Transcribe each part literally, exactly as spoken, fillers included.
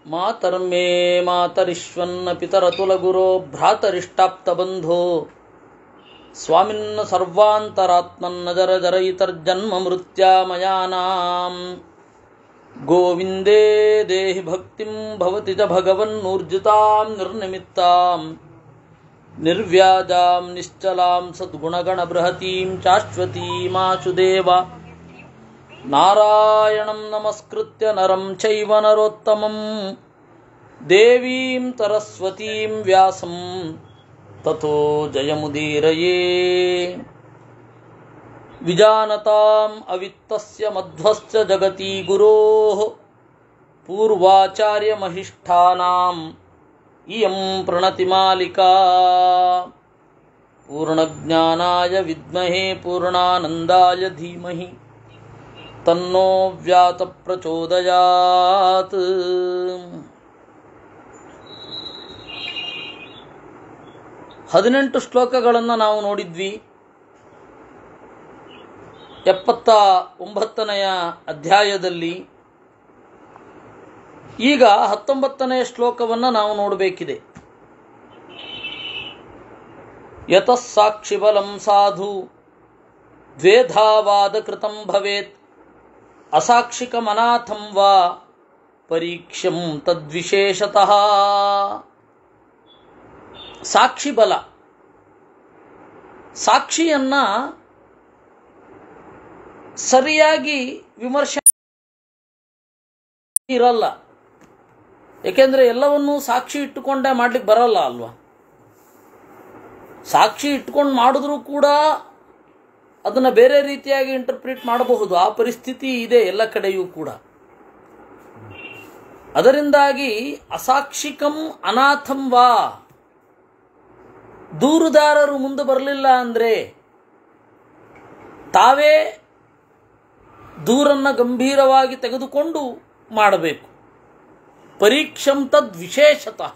ಮಾತರ್ಮೇ ಮಾತರಿಶ್ವನ್ನ ಪಿತರತುಲಗುರೋ ಭ್ರಾತರಿಷ್ಟಾಪ್ತಬಂಧೋ ಸ್ವಾಮಿನ್ನ ಸರ್ವಾಂತರಾತ್ಮನ್ನ ಜರ ಜರಯಿತರ್ಜನ್ಮ ಮೃತ್ಯಾಮಯಾನಾಂ ಗೋವಿಂದೇ ದೇಹಿ ಭಕ್ತಿಂ ಭವತಿ ಚ ಭಗವನ್ನೂರ್ಜಿತಾಂ ನಿರ್ನಿಮಿತ್ತಾಂ ನಿರ್ವ್ಯಾಜಾಂ ನಿಶ್ಚಲಾಂ ಸದ್ಗುಣಗಣ ಬೃಹತೀಂ ಶಾಶ್ವತೀಮಾಶುದೇವ ನಾರಾಯಣಂ ನಮಸ್ಕೃತ್ಯ ನರಂ ಚೈವ ನರೋತ್ತಮಂ ದೇವೀಂ ಸರಸ್ವತೀಂ ವ್ಯಾಸಂ ತಥೋ ಜಯಮುದೀರಯೇ. ವಿಜಾನತಾಂ ಅವಿತ್ತಸ್ಯ ಮಧ್ವಸ್ಯ ಜಗತಿ ಗುರೋಃ ಪೂರ್ವಾಚಾರ್ಯಮಹಿಷ್ಠಾನಾಂ ಇಯಂ ಪ್ರಣತಿಮಾಲಿಕಾ ಪೂರ್ಣಜ್ಞಾನಾಯ ವಿದ್ಮಹೇ ಪೂರ್ಣಾನಂದಾಯ ಧೀಮಹಿ ತನ್ನೋ ವ್ಯಾತ ಪ್ರಚೋದಯಾತ್. ಹದಿನೆಂಟು ಶ್ಲೋಕಗಳನ್ನು ನಾವು ನೋಡಿದ್ವಿ. ಎಪ್ಪತ್ತ ಒಂಬತ್ತನೆಯ ಅಧ್ಯಾಯದಲ್ಲಿ ಈಗ ಹತ್ತೊಂಬತ್ತನೆಯ ಶ್ಲೋಕವನ್ನು ನಾವು ನೋಡಬೇಕಿದೆ. ಯತಃ ಸಾಕ್ಷಿಬಲಂ ಸಾಧು ದ್ವೇಧಾವಾದ ಕೃತಂ ಭವೇತ್ ಅಸಾಕ್ಷಿಕಮನಾಥಂ ವಾ ಪರೀಕ್ಷ್ಯಂ ತದ್ವಿಶೇಷತಃ. ಸಾಕ್ಷಿ ಬಲ, ಸಾಕ್ಷಿಯನ್ನ ಸರಿಯಾಗಿ ವಿಮರ್ಶೆ ಇರಲ್ಲ. ಏಕೆಂದ್ರೆ ಎಲ್ಲವನ್ನೂ ಸಾಕ್ಷಿ ಇಟ್ಟುಕೊಂಡೇ ಮಾಡ್ಲಿಕ್ಕೆ ಬರಲ್ಲ ಅಲ್ವಾ. ಸಾಕ್ಷಿ ಇಟ್ಕೊಂಡು ಮಾಡಿದ್ರೂ ಕೂಡ ಅದನ್ನು ಬೇರೆ ರೀತಿಯಾಗಿ ಇಂಟರ್ಪ್ರಿಟ್ ಮಾಡಬಹುದು. ಆ ಪರಿಸ್ಥಿತಿ ಇದೆ ಎಲ್ಲ ಕಡೆಯೂ ಕೂಡ. ಅದರಿಂದಾಗಿ ಅಸಾಕ್ಷಿಕಂ ಅನಾಥಂ ವಾ, ದೂರುದಾರರು ಮುಂದೆ ಬರಲಿಲ್ಲ ಅಂದರೆ ತಾವೇ ದೂರನ್ನು ಗಂಭೀರವಾಗಿ ತೆಗೆದುಕೊಂಡು ಮಾಡಬೇಕು. ಪರೀಕ್ಷಂ ತದ್ ವಿಶೇಷತಃ.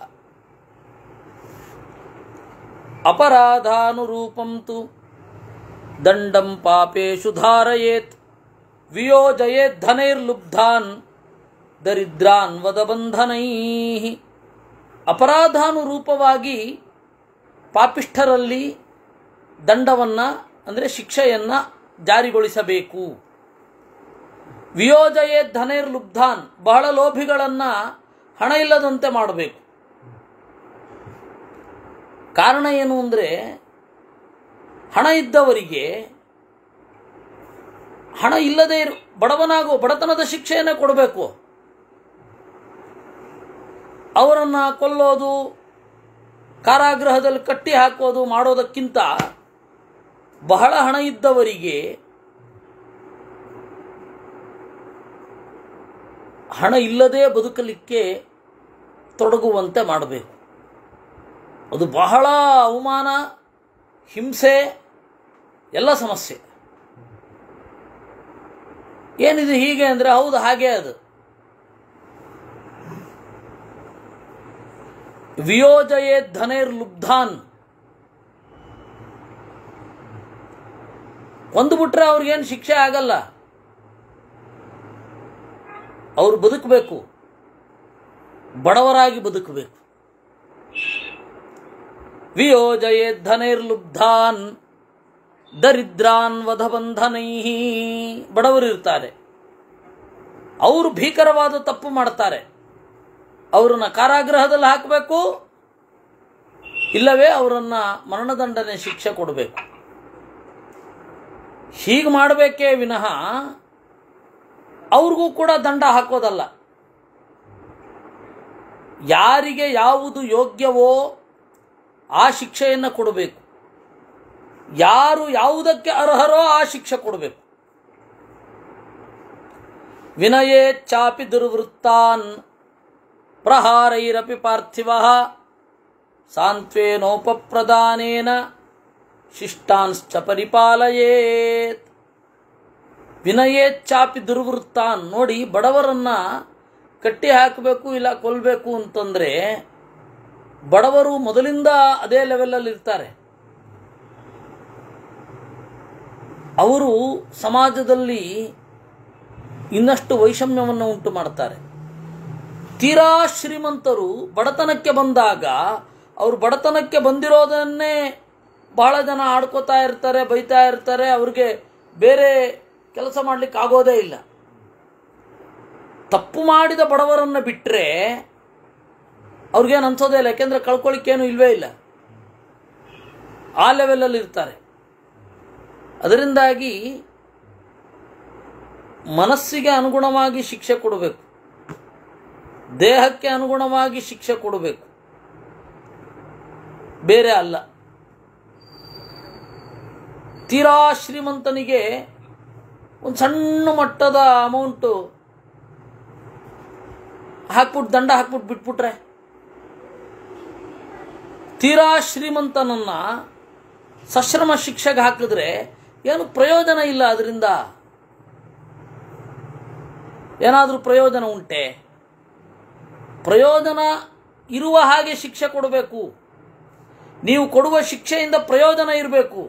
ಅಪರಾಧಾನುರೂಪಂ ತು ದಂಡಂ ಪಾಪೇಷು ಧಾರಯೇತ್ ವಿಯೋಜಯೇತ್ ಧನೈರ್ಲುಬ್ಧಾನ್ ದರಿದ್ರಾನ್ ವದಬಂಧನೈಃ. ಅಪರಾಧಾನುರೂಪವಾಗಿ ಪಾಪಿಷ್ಠರಲ್ಲಿ ದಂಡವನ್ನು ಅಂದರೆ ಶಿಕ್ಷೆಯನ್ನು ಜಾರಿಗೊಳಿಸಬೇಕು. ವಿಯೋಜಯೇತ್ ಧನೈರ್ಲುಬ್ಧಾನ್, ಬಹಳ ಲೋಭಿಗಳನ್ನು ಹಣ ಇಲ್ಲದಂತೆ ಮಾಡಬೇಕು. ಕಾರಣ ಏನು ಅಂದರೆ ಹಣ ಇದ್ದವರಿಗೆ ಹಣ ಇಲ್ಲದೆ ಇರು ಬಡವನಾಗೋ ಬಡತನದ ಶಿಕ್ಷೆಯನ್ನೇ ಕೊಡಬೇಕು. ಅವರನ್ನು ಕೊಲ್ಲೋದು, ಕಾರಾಗೃಹದಲ್ಲಿ ಕಟ್ಟಿ ಹಾಕೋದು ಮಾಡೋದಕ್ಕಿಂತ ಬಹಳ ಹಣ ಇದ್ದವರಿಗೆ ಹಣ ಇಲ್ಲದೆ ಬದುಕಲಿಕ್ಕೆ ತೊಡಗುವಂತೆ ಮಾಡಬೇಕು. ಅದು ಬಹಳ ಅವಮಾನ, ಹಿಂಸೆ, ಎಲ್ಲ ಸಮಸ್ಯೆ. ಏನಿದು ಹೀಗೆ ಅಂದರೆ ಹೌದು ಹಾಗೆ. ಅದು ವಿಯೋಜಯೇ ಧನೈರ್ಲುಬ್ಧಾನ್, ಕೊಂದುಬಿಟ್ರೆ ಅವ್ರಿಗೇನು ಶಿಕ್ಷೆ ಆಗಲ್ಲ. ಅವರು ಬದುಕಬೇಕು, ಬಡವರಾಗಿ ಬದುಕಬೇಕು. ವಿಯೋಜಯೇ ಧನೈರ್ಲುಬ್ಧಾನ್ ದರಿದ್ರಾನ್ ವಧಬಂಧನೈಃ. ಬಡವರು ಇರ್ತಾರೆ, ಅವರು ಭೀಕರವಾದ ತಪ್ಪು ಮಾಡ್ತಾರೆ, ಅವರನ್ನ ಕಾರಾಗೃಹದಲ್ಲಿ ಹಾಕಬೇಕು, ಇಲ್ಲವೇ ಅವರನ್ನ ಮರಣದಂಡನೆ ಶಿಕ್ಷೆ ಕೊಡಬೇಕು. ಹೀಗೆ ಮಾಡಬೇಕೇ ವಿನಃ ಅವ್ರಿಗೂ ಕೂಡ ದಂಡ ಹಾಕೋದಲ್ಲ. ಯಾರಿಗೆ ಯಾವುದು ಯೋಗ್ಯವೋ ಆ ಶಿಕ್ಷೆಯನ್ನು ಕೊಡಬೇಕು. ಯಾರು ಯಾವುದಕ್ಕೆ ಅರ್ಹರೋ ಆ ಶಿಕ್ಷೆ ಕೊಡಬೇಕು. ವಿನಯೇ ಚಾಪಿ ದುರ್ವೃತ್ತಾನ್ ಪ್ರಹಾರೈರಪಿ ಪಾರ್ಥಿವಃ ಸಾಂತ್ವೇನೋಪಪ್ರದಾನೇನ ಶಿಷ್ಟಾಂಶ್ಚ ಪರಿಪಾಲಯೇತ್. ವಿನಯೇಚ್ಚಾಪಿ ದುರ್ವೃತ್ತಾನ್. ನೋಡಿ, ಬಡವರನ್ನ ಕಟ್ಟಿ ಹಾಕಬೇಕು ಇಲ್ಲ ಕೊಲ್ಲಬೇಕು ಅಂತಂದರೆ ಬಡವರು ಮೊದಲಿಂದ ಅದೇ ಲೆವೆಲಲ್ಲಿ ಇರ್ತಾರೆ. ಅವರು ಸಮಾಜದಲ್ಲಿ ಇನ್ನಷ್ಟು ವೈಷಮ್ಯವನ್ನು ಉಂಟು ಮಾಡ್ತಾರೆ. ತೀರಾ ಶ್ರೀಮಂತರು ಬಡತನಕ್ಕೆ ಬಂದಾಗ ಅವರು ಬಡತನಕ್ಕೆ ಬಂದಿರೋದನ್ನೇ ಬಹಳ ಜನ ಆಡ್ಕೋತಾ ಇರ್ತಾರೆ, ಬೈತಾ ಇರ್ತಾರೆ. ಅವ್ರಿಗೆ ಬೇರೆ ಕೆಲಸ ಮಾಡಲಿಕ್ಕೆ ಆಗೋದೇ ಇಲ್ಲ. ತಪ್ಪು ಮಾಡಿದ ಬಡವರನ್ನು ಬಿಟ್ಟರೆ ಅವ್ರಿಗೇನು ಅನ್ಸೋದೇ ಇಲ್ಲ, ಯಾಕೆಂದರೆ ಕಳ್ಕೊಳ್ಳಿಕ್ಕೇನು ಇಲ್ವೇ ಇಲ್ಲ. ಆ ಲೆವೆಲಲ್ಲಿ ಇರ್ತಾರೆ. ಅದರಿಂದಾಗಿ ಮನಸ್ಸಿಗೆ ಅನುಗುಣವಾಗಿ ಶಿಕ್ಷೆ ಕೊಡಬೇಕು, ದೇಹಕ್ಕೆ ಅನುಗುಣವಾಗಿ ಶಿಕ್ಷೆ ಕೊಡಬೇಕು, ಬೇರೆ ಅಲ್ಲ. ತೀರಾ ಶ್ರೀಮಂತನಿಗೆ ಒಂದು ಸಣ್ಣ ಮಟ್ಟದ ಅಮೌಂಟು ಹಾಕ್ಬಿಟ್ಟು ದಂಡ ಹಾಕ್ಬಿಟ್ಟು ಬಿಟ್ಬಿಟ್ರೆ, ತೀರಾ ಶ್ರೀಮಂತನನ್ನ ಸಶ್ರಮ ಶಿಕ್ಷೆಗೆ ಹಾಕಿದ್ರೆ ಏನು ಪ್ರಯೋಜನ ಇಲ್ಲ. ಅದರಿಂದ ಏನಾದರೂ ಪ್ರಯೋಜನ ಉಂಟೆ? ಪ್ರಯೋಜನ ಇರುವ ಹಾಗೆ ಶಿಕ್ಷೆ ಕೊಡಬೇಕು. ನೀವು ಕೊಡುವ ಶಿಕ್ಷೆಯಿಂದ ಪ್ರಯೋಜನ ಇರಬೇಕು.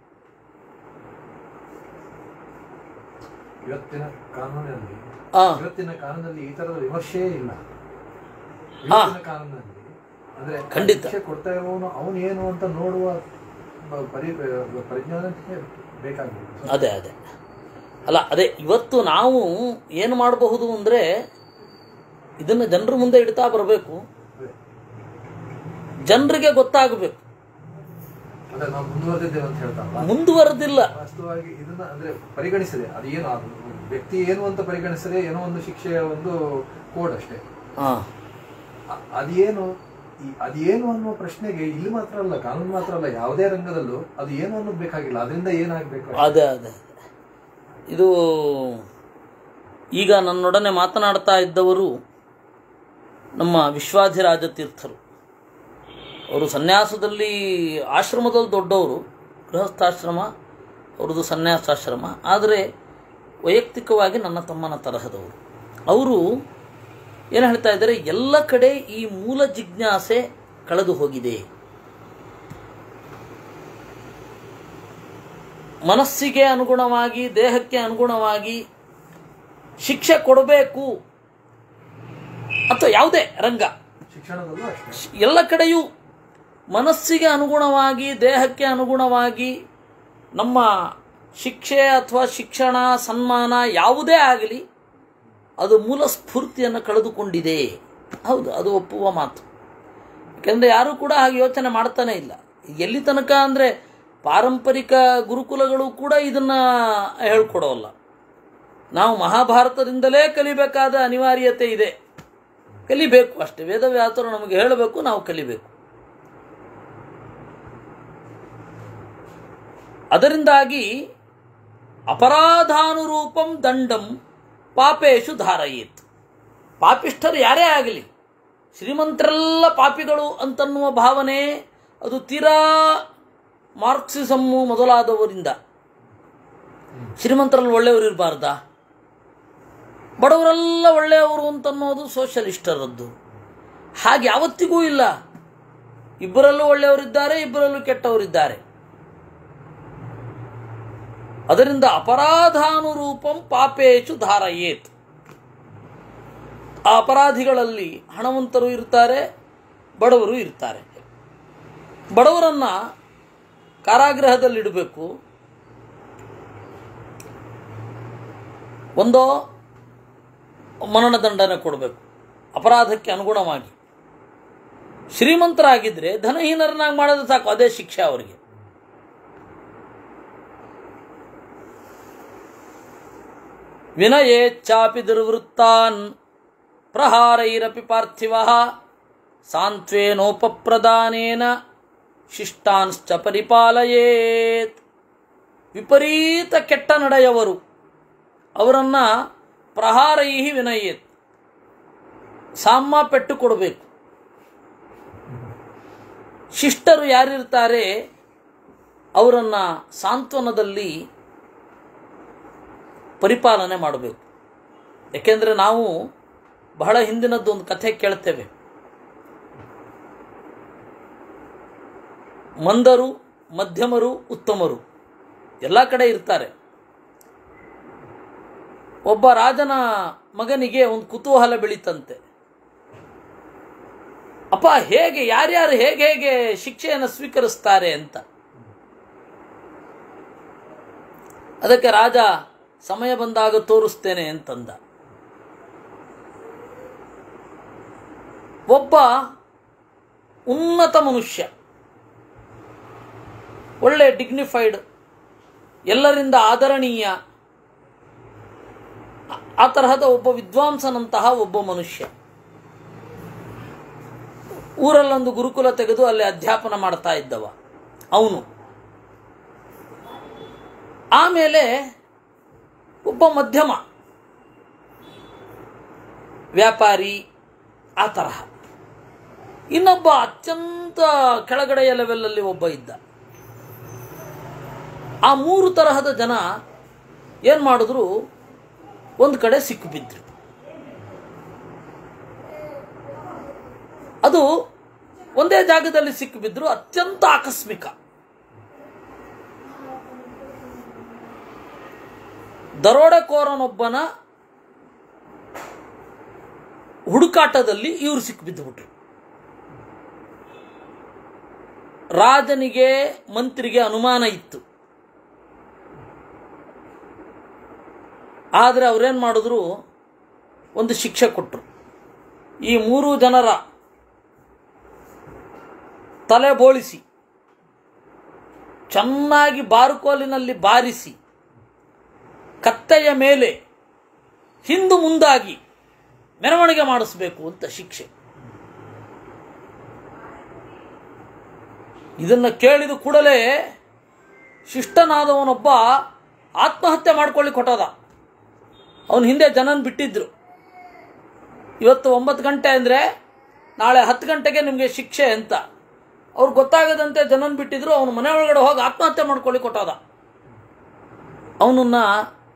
ಇವತ್ತಿನ ಕಾನೂನಲ್ಲಿ ಇವತ್ತಿನ ಕಾನೂನಲ್ಲಿ ಈ ತರದ ವಿಮರ್ಶೆಯೇ ಇಲ್ಲ. ಕಾನೂನಲ್ಲಿ ಅಂದ್ರೆ ಖಂಡಿತ ಶಿಕ್ಷೆ ಕೊಡ್ತಾ ಇರುವವನು ಅವನು ಏನು ಅಂತ ನೋಡುವ ಪರಿ ಪರಿಜ್ಞಾನ ಬೇಕಾಗಿದೆ. ಅದೇ ಅದೇ ಅಲ್ಲ ಅದೇ ಇವತ್ತು ನಾವು ಏನು ಮಾಡಬಹುದು ಅಂದರೆ ಇದನ್ನು ಜನರ ಮುಂದೆ ಇಡ್ತಾ ಬರಬೇಕು, ಜನರಿಗೆ ಗೊತ್ತಾಗಬೇಕು. ಮುಂದುವರೆದಿಲ್ಲ ವಾಸ್ತವವಾಗಿ ಇದನ್ನ ಅಂದ್ರೆ ಪರಿಗಣಿಸಿದೆ, ಅದೇನು ವ್ಯಕ್ತಿ ಏನು ಅಂತ ಪರಿಗಣಿಸಿದೆ, ಏನೋ ಒಂದು ಶಿಕ್ಷೆಯ ಒಂದು ಕೋಡ್ ಅಷ್ಟೇ. ಅದೇನು ಅದೇನು ಅನ್ನುವ ಪ್ರಶ್ನೆಗೆ ಇಲ್ಲಿ ಮಾತ್ರ ಅಲ್ಲ, ಕಾನೂನು ಮಾತ್ರ ಅಲ್ಲ, ಯಾವುದೇ ರಂಗದಲ್ಲೂ ಅದು ಏನು ಅನ್ನೋದು ಬೇಕಾಗಿಲ್ಲ. ಅದರಿಂದ ಏನಾಗಬೇಕು? ಅದೇ ಅದೇ ಇದು ಈಗ ನನ್ನೊಡನೆ ಮಾತನಾಡ್ತಾ ಇದ್ದವರು ನಮ್ಮ ವಿಶ್ವಾಧಿರಾಜ ತೀರ್ಥರು. ಅವರು ಸನ್ಯಾಸದಲ್ಲಿ ಆಶ್ರಮದಲ್ಲಿ ದೊಡ್ಡವರು, ಗೃಹಸ್ಥಾಶ್ರಮ ಅವ್ರದ್ದು ಸನ್ಯಾಸಾಶ್ರಮ, ಆದರೆ ವೈಯಕ್ತಿಕವಾಗಿ ನನ್ನ ತಮ್ಮನ ತರಹದವರು. ಅವರು ಏನು ಹೇಳ್ತಾ ಇದ್ದಾರೆ, ಎಲ್ಲ ಕಡೆ ಈ ಮೂಲ ಜಿಜ್ಞಾಸೆ ಕಳೆದು ಹೋಗಿದೆ. ಮನಸ್ಸಿಗೆ ಅನುಗುಣವಾಗಿ ದೇಹಕ್ಕೆ ಅನುಗುಣವಾಗಿ ಶಿಕ್ಷೆ ಕೊಡಬೇಕು. ಅಥವಾ ಯಾವುದೇ ರಂಗ, ಎಲ್ಲ ಕಡೆಯೂ ಮನಸ್ಸಿಗೆ ಅನುಗುಣವಾಗಿ ದೇಹಕ್ಕೆ ಅನುಗುಣವಾಗಿ ನಮ್ಮ ಶಿಕ್ಷೆ ಅಥವಾ ಶಿಕ್ಷಣ ಸನ್ಮಾನ ಯಾವುದೇ ಆಗಲಿ ಅದು ಮೂಲ ಸ್ಫೂರ್ತಿಯನ್ನು ಕಳೆದುಕೊಂಡಿದೆ. ಹೌದು, ಅದು ಒಪ್ಪುವ ಮಾತು. ಯಾಕೆಂದರೆ ಯಾರೂ ಕೂಡ ಹಾಗೆ ಯೋಚನೆ ಮಾಡ್ತಾನೆ ಇಲ್ಲ. ಎಲ್ಲಿ ತನಕ ಅಂದರೆ ಪಾರಂಪರಿಕ ಗುರುಕುಲಗಳು ಕೂಡ ಇದನ್ನು ಹೇಳ್ಕೊಡೋಲ್ಲ. ನಾವು ಮಹಾಭಾರತದಿಂದಲೇ ಕಲಿಬೇಕಾದ ಅನಿವಾರ್ಯತೆ ಇದೆ. ಕಲಿಬೇಕು ಅಷ್ಟೇ. ವೇದವ್ಯಾಸರು ನಮಗೆ ಹೇಳಬೇಕು, ನಾವು ಕಲಿಬೇಕು. ಅದರಿಂದಾಗಿ ಅಪರಾಧಾನುರೂಪಂ ದಂಡಂ ಪಾಪೇಶು ಧಾರಯೇತ್. ಪಾಪಿಷ್ಠರು ಯಾರೇ ಆಗಲಿ, ಶ್ರೀಮಂತರೆಲ್ಲ ಪಾಪಿಗಳು ಅಂತನ್ನುವ ಭಾವನೆ ಅದು ತೀರಾ ಮಾರ್ಕ್ಸಿಸಮ್ಮು ಮೊದಲಾದವರಿಂದ. ಶ್ರೀಮಂತರಲ್ಲಿ ಒಳ್ಳೆಯವರು ಇರಬಾರ್ದಾ? ಬಡವರೆಲ್ಲ ಒಳ್ಳೆಯವರು ಅಂತನ್ನೋದು ಸೋಷಲಿಸ್ಟರದ್ದು. ಹಾಗೆ ಯಾವತ್ತಿಗೂ ಇಲ್ಲ. ಇಬ್ಬರಲ್ಲೂ ಒಳ್ಳೆಯವರಿದ್ದಾರೆ, ಇಬ್ಬರಲ್ಲೂ ಕೆಟ್ಟವರಿದ್ದಾರೆ. ಅದರಿಂದ ಅಪರಾಧಾನುರೂಪಂ ಪಾಪೇಚು ಧಾರಯೇತ್. ಆ ಅಪರಾಧಿಗಳಲ್ಲಿ ಹಣವಂತರು ಇರ್ತಾರೆ, ಬಡವರು ಇರ್ತಾರೆ. ಬಡವರನ್ನ ಕಾರಾಗೃಹದಲ್ಲಿಡಬೇಕು. ಒಂದೋ ಮರಣದಂಡನೆ ಕೊಡಬೇಕು ಅಪರಾಧಕ್ಕೆ ಅನುಗುಣವಾಗಿ. ಶ್ರೀಮಂತರಾಗಿದ್ದರೆ ಧನಹೀನರನ್ನಾಗಿ ಮಾಡೋದು ಸಾಕು, ಅದೇ ಶಿಕ್ಷೆ ಅವರಿಗೆ. ವಿನಯೇಚ್ಚಾಪಿ ದುರ್ವೃತ್ತಾನ್ ಪ್ರಹಾರೈರಪಿ ಪಾರ್ಥಿವಃ ಸಾಂತ್ವೇನೋಪಪ್ರದಾನೇನ ಶಿಷ್ಟಾಂಶ್ಚ ಪರಿಪಾಲಯೇತ್. ವಿಪರೀತ ಕೆಟ್ಟ ನಡೆಯವರು ಅವರನ್ನು ಪ್ರಹಾರೈಹಿ ವಿನಯೇತ್, ಸಾಮ ಪೆಟ್ಟು ಕೊಡಬೇಕು. ಶಿಷ್ಟರು ಯಾರಿರ್ತಾರೆ ಅವರನ್ನು ಸಾಂತ್ವನದಲ್ಲಿ ಪರಿಪಾಲನೆ ಮಾಡಬೇಕು. ಯಾಕೆಂದರೆ ನಾವು ಬಹಳ ಹಿಂದಿನದ್ದು ಒಂದು ಕಥೆ ಕೇಳ್ತೇವೆ. ಮಂದರು, ಮಧ್ಯಮರು, ಉತ್ತಮರು ಎಲ್ಲ ಕಡೆ ಇರ್ತಾರೆ. ಒಬ್ಬ ರಾಜನ ಮಗನಿಗೆ ಒಂದು ಕುತೂಹಲ ಬೆಳೀತಂತೆ. ಪಾಪ ಹೇಗೆ ಯಾರ್ಯಾರು ಹೇಗೆ ಹೇಗೆ ಶಿಕ್ಷೆಯನ್ನು ಸ್ವೀಕರಿಸ್ತಾರೆ ಅಂತ. ಅದಕ್ಕೆ ರಾಜ ಸಮಯ ಬಂದಾಗ ತೋರಿಸ್ತೇನೆ ಅಂತಂದ. ಒಬ್ಬ ಉನ್ನತ ಮನುಷ್ಯ, ಒಳ್ಳೆ ಡಿಗ್ನಿಫೈಡ್, ಎಲ್ಲರಿಂದ ಆದರಣೀಯ, ಆ ತರಹದ ಒಬ್ಬ ವಿದ್ವಾಂಸನಂತಹ ಒಬ್ಬ ಮನುಷ್ಯ ಊರಲ್ಲೊಂದು ಗುರುಕುಲ ತೆಗೆದು ಅಲ್ಲಿ ಅಧ್ಯಾಪನ ಮಾಡ್ತಾ ಇದ್ದವ ಅವನು. ಆಮೇಲೆ ಒಬ್ಬ ಮಧ್ಯಮ ವ್ಯಾಪಾರಿ, ಆ ತರಹ. ಇನ್ನೊಬ್ಬ ಅತ್ಯಂತ ಕೆಳಗಡೆಯ ಲೆವೆಲಲ್ಲಿ ಒಬ್ಬ ಇದ್ದ. ಆ ಮೂರು ತರಹದ ಜನ ಏನು ಮಾಡಿದ್ರು, ಒಂದು ಕಡೆ ಸಿಕ್ಕಿಬಿದ್ರು. ಅದು ಒಂದೇ ಜಾಗದಲ್ಲಿ ಸಿಕ್ಕಿಬಿದ್ರು, ಅತ್ಯಂತ ಆಕಸ್ಮಿಕ. ದರೋಡೆಕೋರನೊಬ್ಬನ ಹುಡುಕಾಟದಲ್ಲಿ ಇವರು ಸಿಕ್ಕಿಬಿದ್ದುಬಿಟ್ರು. ರಾಜನಿಗೆ ಮಂತ್ರಿಗೆ ಅನುಮಾನ ಇತ್ತು. ಆದರೆ ಅವರೇನು ಮಾಡಿದ್ರು, ಒಂದು ಶಿಕ್ಷೆ ಕೊಟ್ಟರು. ಈ ಮೂರು ಜನರ ತಲೆ ಬೋಳಿಸಿ ಚೆನ್ನಾಗಿ ಬಾರುಕೋಲಿನಲ್ಲಿ ಬಾರಿಸಿ ಕತ್ತೆಯ ಮೇಲೆ ಹಿಂದು ಮುಂದಾಗಿ ಮೆರವಣಿಗೆ ಮಾಡಿಸಬೇಕು ಅಂತ ಶಿಕ್ಷೆ. ಇದನ್ನು ಕೇಳಿದ ಕೂಡಲೇ ಶಿಷ್ಟನಾದವನೊಬ್ಬ ಆತ್ಮಹತ್ಯೆ ಮಾಡ್ಕೊಳ್ಳಿಕ್ಕೆ ಹೊಟ್ಟೋದ. ಅವನ ಹಿಂದೆ ಜನನ ಬಿಟ್ಟಿದ್ರು. ಇವತ್ತು ಒಂಬತ್ತು ಗಂಟೆ ಅಂದರೆ ನಾಳೆ ಹತ್ತು ಗಂಟೆಗೆ ನಿಮಗೆ ಶಿಕ್ಷೆ ಅಂತ ಅವ್ರು ಗೊತ್ತಾಗದಂತೆ ಜನನ ಬಿಟ್ಟಿದ್ರು. ಅವನು ಮನೆ ಒಳಗಡೆ ಹೋಗಿ ಆತ್ಮಹತ್ಯೆ ಮಾಡ್ಕೊಳ್ಳಿಕ್ಕೆ ಹೊಟ್ಟೋದ. ಅವನನ್ನ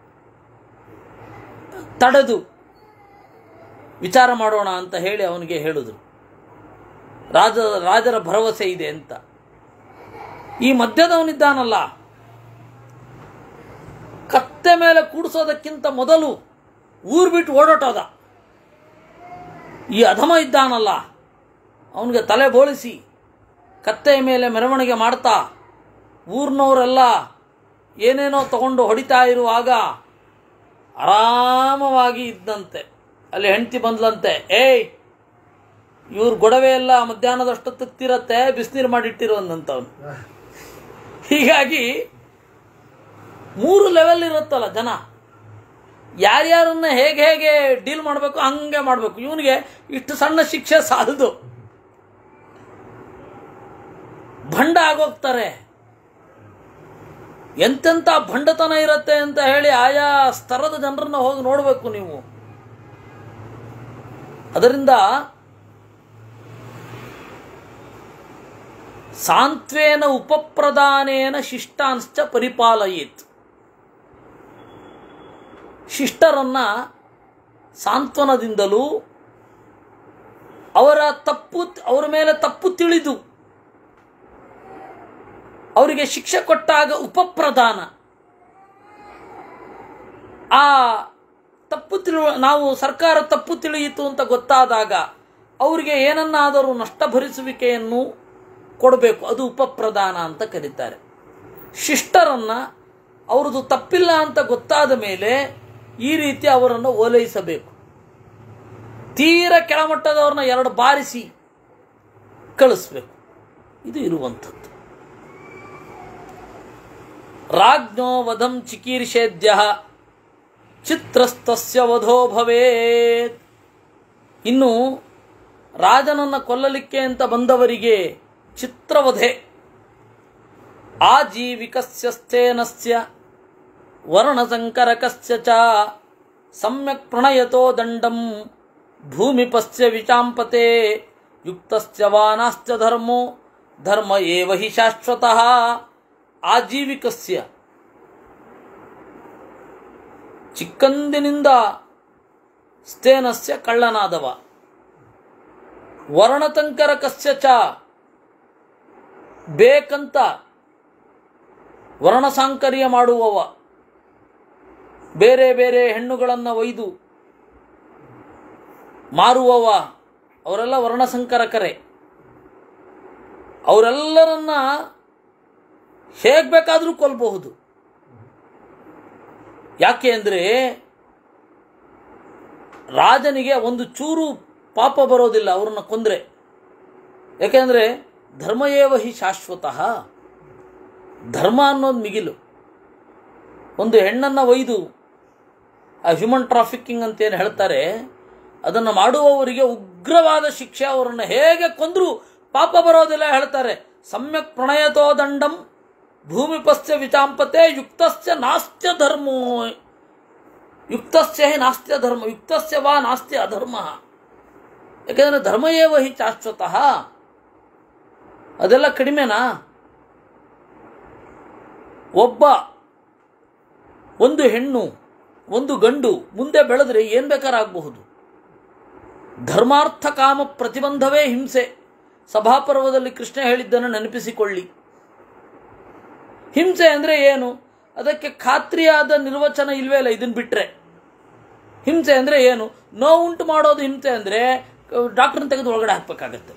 ತಡೆದು ವಿಚಾರ ಮಾಡೋಣ ಅಂತ ಹೇಳಿ ಅವನಿಗೆ ಹೇಳಿದ್ರು. ರಾಜ ರಾಜರ ಭರವಸೆ ಇದೆ ಅಂತ. ಈ ಮಧ್ಯದವನಿದ್ದಾನಲ್ಲ, ಕತ್ತೆ ಮೇಲೆ ಕೂಡಿಸೋದಕ್ಕಿಂತ ಮೊದಲು ಊರು ಬಿಟ್ಟು ಓಡೋಟೋದ. ಈ ಅಧಮ ಇದ್ದಾನಲ್ಲ, ಅವನಿಗೆ ತಲೆ ಬೋಳಿಸಿ ಕತ್ತೆಯ ಮೇಲೆ ಮೆರವಣಿಗೆ ಮಾಡ್ತಾ ಊರಿನವರೆಲ್ಲ ಏನೇನೋ ತಗೊಂಡು ಹೊಡಿತಾ ಇರುವಾಗ ಆರಾಮವಾಗಿ ಇದ್ದಂತೆ. ಅಲ್ಲಿ ಹೆಂಡತಿ ಬಂದ್ಲಂತೆ, ಏಯ್ ಇವ್ರ ಗೊಡವೆ ಎಲ್ಲ ಮಧ್ಯಾಹ್ನದಷ್ಟೊತ್ತಿರತ್ತೆ, ಬಿಸಿನೀರು ಮಾಡಿಟ್ಟಿರು ಅಂದಂತವನು. ಹೀಗಾಗಿ ಮೂರು ಲೆವೆಲ್ ಇರುತ್ತಲ್ಲ ಜನ, ಯಾರ್ಯಾರನ್ನ ಹೇಗೆ ಹೇಗೆ ಡೀಲ್ ಮಾಡಬೇಕು ಹಂಗೆ ಮಾಡಬೇಕು. ಇವನಿಗೆ ಇಷ್ಟು ಸಣ್ಣ ಶಿಕ್ಷೆ ಸಾಲದು, ಭಂಡ ಆಗೋಗ್ತಾರೆ. ಎಂತೆಂಥ ಭಂಡತನ ಇರುತ್ತೆ ಅಂತ ಹೇಳಿ ಆಯಾ ಸ್ತರದ ಜನರನ್ನ ಹೋಗಿ ನೋಡಬೇಕು ನೀವು. ಅದರಿಂದ ಸಾಂತ್ವೇನ ಉಪಪ್ರದಾನೇನ ಶಿಷ್ಟಾಂಶ್ಚ ಪರಿಪಾಲಯೇತ್. ಶಿಷ್ಟರನ್ನ ಸಾಂತ್ವನದಿಂದಲೂ ಅವರ ತಪ್ಪು ಅವರ ಮೇಲೆ ತಪ್ಪು ತಿಳಿದು ಅವರಿಗೆ ಶಿಕ್ಷೆ ಕೊಟ್ಟಾಗ ಉಪಪ್ರದಾನ, ಆ ತಪ್ಪು ತಿಳಿ ನಾವು ಸರ್ಕಾರ ತಪ್ಪು ತಿಳಿಯಿತು ಅಂತ ಗೊತ್ತಾದಾಗ ಅವರಿಗೆ ಏನನ್ನಾದರೂ ನಷ್ಟ ಭರಿಸುವಿಕೆಯನ್ನು ಕೊಡಬೇಕು, ಅದು ಉಪಪ್ರದಾನ ಅಂತ ಕರೀತಾರೆ. ಶಿಷ್ಟರನ್ನ ಅವ್ರದ್ದು ತಪ್ಪಿಲ್ಲ ಅಂತ ಗೊತ್ತಾದ ಮೇಲೆ ಈ ರೀತಿ ಅವರನ್ನು ಓಲೈಸಬೇಕು. ತೀರ ಕೆಳಮಟ್ಟದವ್ರನ್ನ ಎರಡು ಬಾರಿಸಿ ಕಳಿಸ್ಬೇಕು. ಇದು ಇರುವಂಥದ್ದು. ರಾಜ್ಞೋ ವಧಂ ಚಿಕೀರ್ಷೇದ್ಯ ಚಿತ್ರಸ್ತಸ್ಯ ವಧೋ ಭವೇತ್. ಇನ್ನು ರಾಜನನ್ನು ಕೊಲ್ಲಲಿಕ್ಕೆ ಅಂತ ಬಂದವರಿಗೆ ಚಿತ್ರವಧೆ. ಆಜೀವಿಕಸ್ಯ ಸ್ಥೇನಸ್ಯ ವರ್ಣಸಂಕರಕಸ್ಯ ಚ ಸಮ್ಯಕ್ ಪ್ರಣಯತೋ ದಂಡಂ ಭೂಮಿಪಸ್ಯ ವಿಚಾಂಪತೆ ಯುಕ್ತಸ್ಯ ವಾನಾಸ್ಯ ಧರ್ಮೋ ಧರ್ಮ ಏವ ಹಿ ಶಾಶ್ವತಃ. ಆಜೀವಿಕಸ್ಯ, ಚಿಕ್ಕಂದಿನಿಂದ ಸ್ಥೇನಸ್ಯ ಕಳ್ಳನಾದವ. ವರ್ಣತಂಕರಕಸ್ಯ ಚ, ಬೇಕಂತ ವರ್ಣಸಾಂಕರ್ಯ ಮಾಡುವವ, ಬೇರೆ ಬೇರೆ ಹೆಣ್ಣುಗಳನ್ನು ಒಯ್ದು ಮಾರುವವ, ಅವರೆಲ್ಲ ವರ್ಣಸಂಕರಕರೇ. ಅವರೆಲ್ಲರನ್ನ ಹೇಗೆ ಬೇಕಾದರೂ ಕೊಲ್ಲಬಹುದು. ಯಾಕೆ ಅಂದರೆ ರಾಜನಿಗೆ ಒಂದು ಚೂರು ಪಾಪ ಬರೋದಿಲ್ಲ ಅವ್ರನ್ನ ಕೊಂದರೆ. ಯಾಕೆಂದರೆ ಧರ್ಮಯೇವ ಹಿ ಶಾಶ್ವತಃ, ಧರ್ಮ ಅನ್ನೋದು ಮಿಗಿಲು. ಒಂದು ಹೆಣ್ಣನ್ನು ಒಯ್ದು ಆ ಹ್ಯೂಮನ್ ಟ್ರಾಫಿಕಿಂಗ್ ಅಂತೇನು ಹೇಳ್ತಾರೆ, ಅದನ್ನು ಮಾಡುವವರಿಗೆ ಉಗ್ರವಾದ ಶಿಕ್ಷೆ, ಅವರನ್ನು ಹೇಗೆ ಕೊಂದರೂ ಪಾಪ ಬರೋದಿಲ್ಲ ಹೇಳ್ತಾರೆ. ಸಮ್ಯಕ್ ಪ್ರಣಯತೋ ದಂಡಂ ಭೂಮಿಪಸ್ಯ ವಿಚಾಂಪತೆ ಯುಕ್ತಸ್ಯ ನಾಸ್ತ್ಯ ಧರ್ಮೋ, ಯುಕ್ತಸ್ಯ ಹಿ ನಾಸ್ತ್ಯ ಧರ್ಮ, ಯುಕ್ತಸ್ಯ ವಾ ನಾಸ್ತ್ಯ ಅಧರ್ಮ. ಯಾಕೆಂದರೆ ಧರ್ಮಯೇವ ಹಿ ಶಾಶ್ವತಃ. ಅದೆಲ್ಲ ಕಡಿಮೆನಾ? ಒಬ್ಬ ಒಂದು ಹೆಣ್ಣು ಒಂದು ಗಂಡು ಮುಂದೆ ಬೆಳೆದ್ರೆ ಏನು ಬೇಕಾರಾಗಬಹುದು. ಧರ್ಮಾರ್ಥ ಕಾಮ ಪ್ರತಿಬಂಧವೇ ಹಿಂಸೆ. ಸಭಾಪರ್ವದಲ್ಲಿ ಕೃಷ್ಣ ಹೇಳಿದ್ದನ್ನು ನೆನಪಿಸಿಕೊಳ್ಳಿ. ಹಿಂಸೆ ಅಂದರೆ ಏನು? ಅದಕ್ಕೆ ಖಾತ್ರಿಯಾದ ನಿರ್ವಚನ ಇಲ್ವೇ ಇಲ್ಲ. ಇದನ್ನು ಬಿಟ್ಟರೆ ಹಿಂಸೆ ಅಂದರೆ ಏನು? ನೋವುಂಟು ಮಾಡೋದು ಹಿಂಸೆ ಅಂದರೆ ಡಾಕ್ಟರ್ನ ತೆಗೆದು ಒಳಗಡೆ ಹಾಕಬೇಕಾಗತ್ತೆ.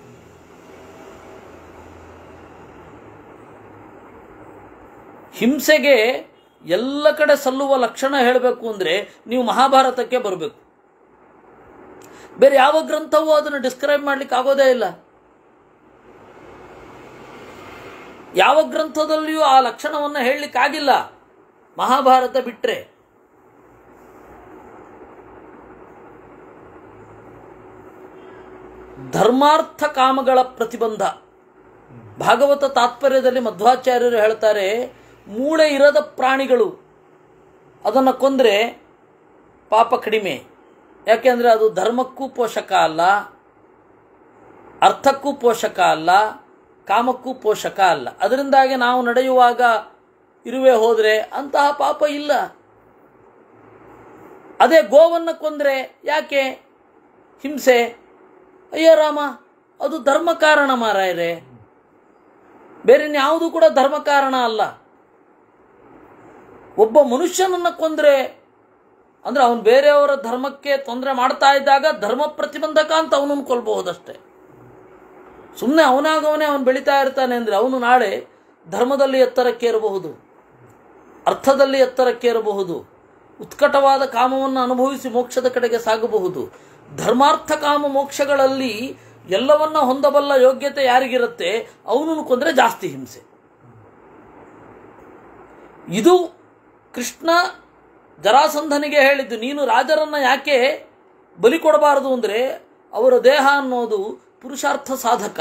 ಹಿಂಸೆಗೆ ಎಲ್ಲ ಕಡೆ ಸಲ್ಲುವ ಲಕ್ಷಣ ಹೇಳಬೇಕು ಅಂದರೆ ನೀವು ಮಹಾಭಾರತಕ್ಕೆ ಬರಬೇಕು. ಬೇರೆ ಯಾವ ಗ್ರಂಥವೂ ಅದನ್ನು ಡಿಸ್ಕ್ರೈಬ್ ಮಾಡ್ಲಿಕ್ಕೆ ಆಗೋದೇ ಇಲ್ಲ. ಯಾವ ಗ್ರಂಥದಲ್ಲಿಯೂ ಆ ಲಕ್ಷಣವನ್ನು ಹೇಳಲಿಕ್ಕಾಗಿಲ್ಲ, ಮಹಾಭಾರತ ಬಿಟ್ಟರೆ. ಧರ್ಮಾರ್ಥ ಕಾಮಗಳ ಪ್ರತಿಬಂಧ. ಭಾಗವತ ತಾತ್ಪರ್ಯದಲ್ಲಿ ಮಧ್ವಾಚಾರ್ಯರು ಹೇಳ್ತಾರೆ, ಮೂಳೆ ಇರದ ಪ್ರಾಣಿಗಳು ಅದನ್ನು ಕೊಂದರೆ ಪಾಪ ಕಡಿಮೆ. ಯಾಕೆಂದರೆ ಅದು ಧರ್ಮಕ್ಕೂ ಪೋಷಕ ಅಲ್ಲ, ಅರ್ಥಕ್ಕೂ ಪೋಷಕ ಅಲ್ಲ, ಕಾಮಕ್ಕೂ ಪೋಷಕ ಅಲ್ಲ. ಅದರಿಂದಾಗಿ ನಾವು ನಡೆಯುವಾಗ ಇರುವೆ ಹೋದರೆ ಅಂತಹ ಪಾಪ ಇಲ್ಲ. ಅದೇ ಗೋವನ್ನು ಕೊಂದರೆ ಯಾಕೆ ಹಿಂಸೆ? ಅಯ್ಯ ರಾಮ, ಅದು ಧರ್ಮ ಕಾರಣ ಮಾರಾಯರೆ, ಬೇರೆ ಯಾವುದು ಕೂಡ ಧರ್ಮ ಕಾರಣ ಅಲ್ಲ. ಒಬ್ಬ ಮನುಷ್ಯನನ್ನು ಕೊಂದರೆ ಅಂದರೆ ಅವನು ಬೇರೆಯವರ ಧರ್ಮಕ್ಕೆ ತೊಂದರೆ ಮಾಡ್ತಾ ಇದ್ದಾಗ ಧರ್ಮ ಪ್ರತಿಬಂಧಕ ಅಂತ ಅವನನ್ನು ಕೊಲ್ಲಬಹುದಷ್ಟೆ. ಸುಮ್ಮನೆ ಅವನಾಗವನೇ ಅವನು ಬೆಳೀತಾ ಇರ್ತಾನೆ ಅಂದರೆ ಅವನು ನಾಳೆ ಧರ್ಮದಲ್ಲಿ ಎತ್ತರಕ್ಕೇರಬಹುದು, ಅರ್ಥದಲ್ಲಿ ಎತ್ತರಕ್ಕೇರಬಹುದು, ಉತ್ಕಟವಾದ ಕಾಮವನ್ನು ಅನುಭವಿಸಿ ಮೋಕ್ಷದ ಕಡೆಗೆ ಸಾಗಬಹುದು. ಧರ್ಮಾರ್ಥ ಕಾಮ ಮೋಕ್ಷಗಳಲ್ಲಿ ಎಲ್ಲವನ್ನ ಹೊಂದಬಲ್ಲ ಯೋಗ್ಯತೆ ಯಾರಿಗಿರುತ್ತೆ ಅವನನ್ನು ಕೊಂದರೆ ಜಾಸ್ತಿ ಹಿಂಸೆ. ಇದು ಕೃಷ್ಣ ಜರಾಸಂಧನಿಗೆ ಹೇಳಿದ್ದು. ನೀನು ರಾಜರನ್ನ ಯಾಕೆ ಬಲಿ ಕೊಡಬಾರದು ಅಂದರೆ ಅವರ ದೇಹ ಅನ್ನೋದು ಪುರುಷಾರ್ಥ ಸಾಧಕ.